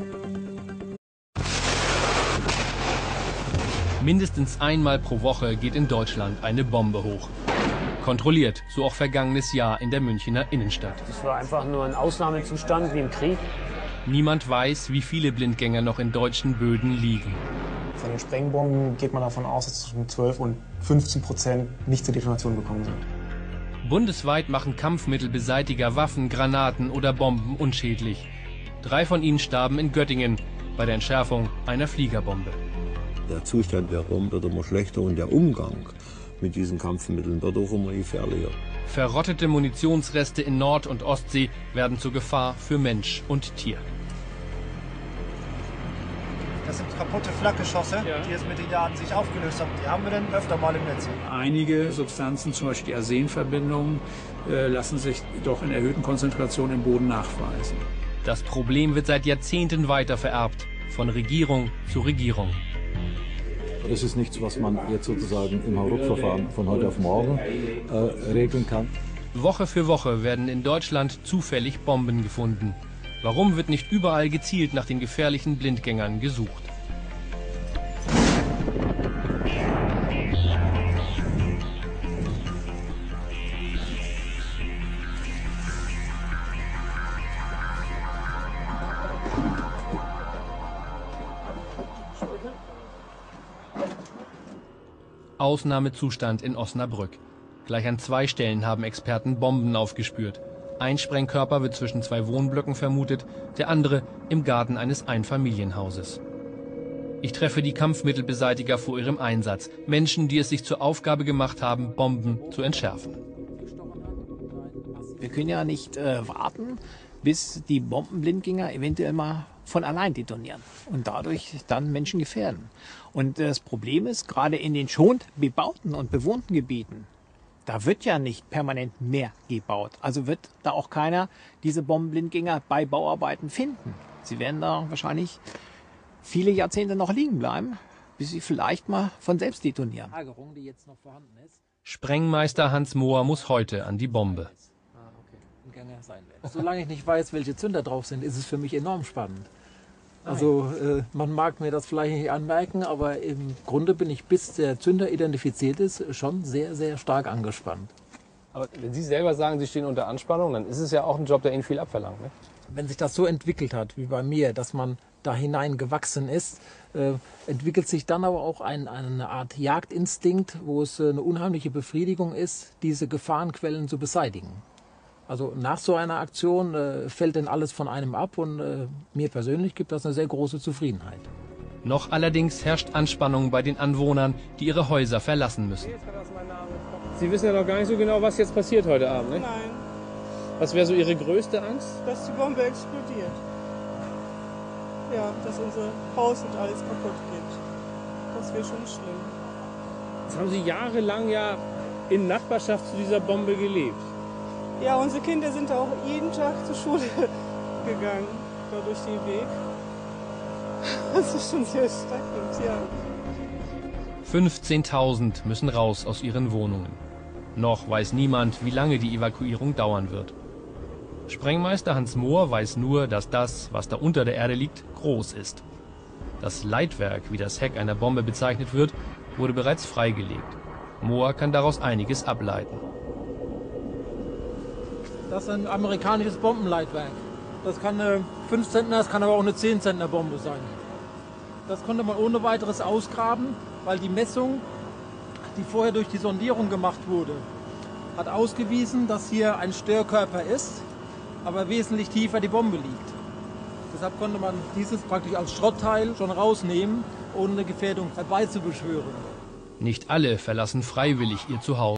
Mindestens einmal pro Woche geht in Deutschland eine Bombe hoch. Kontrolliert, so auch vergangenes Jahr in der Münchner Innenstadt. Das war einfach nur ein Ausnahmezustand wie im Krieg. Niemand weiß, wie viele Blindgänger noch in deutschen Böden liegen. Von den Sprengbomben geht man davon aus, dass zwischen 12 und 15% nicht zur Detonation gekommen sind. Bundesweit machen Kampfmittelbeseitiger Waffen, Granaten oder Bomben unschädlich. 3 von ihnen starben in Göttingen bei der Entschärfung einer Fliegerbombe. Der Zustand der Bomben wird immer schlechter und der Umgang mit diesen Kampfmitteln wird auch immer gefährlicher. Verrottete Munitionsreste in Nord- und Ostsee werden zur Gefahr für Mensch und Tier. Das sind kaputte Flakgeschosse, die es mit den Jahren sich aufgelöst haben. Die haben wir dann öfter mal im Netz. Einige Substanzen, zum Beispiel die Arsenverbindungen, lassen sich doch in erhöhten Konzentrationen im Boden nachweisen. Das Problem wird seit Jahrzehnten weiter vererbt, von Regierung zu Regierung. Das ist nichts, was man jetzt sozusagen im Hauruck-Verfahren von heute auf morgen regeln kann. Woche für Woche werden in Deutschland zufällig Bomben gefunden. Warum wird nicht überall gezielt nach den gefährlichen Blindgängern gesucht? Ausnahmezustand in Osnabrück. Gleich an 2 Stellen haben Experten Bomben aufgespürt. Ein Sprengkörper wird zwischen 2 Wohnblöcken vermutet, der andere im Garten eines Einfamilienhauses. Ich treffe die Kampfmittelbeseitiger vor ihrem Einsatz. Menschen, die es sich zur Aufgabe gemacht haben, Bomben zu entschärfen. Wir können ja nicht warten, bis die Bombenblindgänger eventuell mal von allein detonieren und dadurch dann Menschen gefährden. Und das Problem ist, gerade in den schon bebauten und bewohnten Gebieten, da wird ja nicht permanent mehr gebaut. Also wird da auch keiner diese Bombenblindgänger bei Bauarbeiten finden. Sie werden da wahrscheinlich viele Jahrzehnte noch liegen bleiben, bis sie vielleicht mal von selbst detonieren. Sprengmeister Hans Mohr muss heute an die Bombe. Solange ich nicht weiß, welche Zünder drauf sind, ist es für mich enorm spannend. Also man mag mir das vielleicht nicht anmerken, aber im Grunde bin ich, bis der Zünder identifiziert ist, schon sehr, sehr stark angespannt. Aber wenn Sie selber sagen, Sie stehen unter Anspannung, dann ist es ja auch ein Job, der Ihnen viel abverlangt, ne? Wenn sich das so entwickelt hat, wie bei mir, dass man da hinein gewachsen ist, entwickelt sich dann aber auch eine Art Jagdinstinkt, wo es eine unheimliche Befriedigung ist, diese Gefahrenquellen zu beseitigen. Also nach so einer Aktion fällt denn alles von einem ab und mir persönlich gibt das eine sehr große Zufriedenheit. Noch allerdings herrscht Anspannung bei den Anwohnern, die ihre Häuser verlassen müssen. Sie wissen ja noch gar nicht so genau, was jetzt passiert heute Abend, ne? Nein. Was wäre so Ihre größte Angst? Dass die Bombe explodiert. Ja, dass unser Haus und alles kaputt geht. Das wäre schon schlimm. Jetzt haben Sie jahrelang ja in Nachbarschaft zu dieser Bombe gelebt. Ja, unsere Kinder sind auch jeden Tag zur Schule gegangen, da durch den Weg. Das ist schon sehr erschreckend, ja. 15.000 müssen raus aus ihren Wohnungen. Noch weiß niemand, wie lange die Evakuierung dauern wird. Sprengmeister Hans Mohr weiß nur, dass das, was da unter der Erde liegt, groß ist. Das Leitwerk, wie das Heck einer Bombe bezeichnet wird, wurde bereits freigelegt. Mohr kann daraus einiges ableiten. Das ist ein amerikanisches Bombenleitwerk. Das kann eine 5 Zentner, das kann aber auch eine 10 Zentner Bombe sein. Das konnte man ohne weiteres ausgraben, weil die Messung, die vorher durch die Sondierung gemacht wurde, hat ausgewiesen, dass hier ein Störkörper ist, aber wesentlich tiefer die Bombe liegt. Deshalb konnte man dieses praktisch als Schrottteil schon rausnehmen, ohne eine Gefährdung herbeizubeschwören. Nicht alle verlassen freiwillig ihr Zuhause.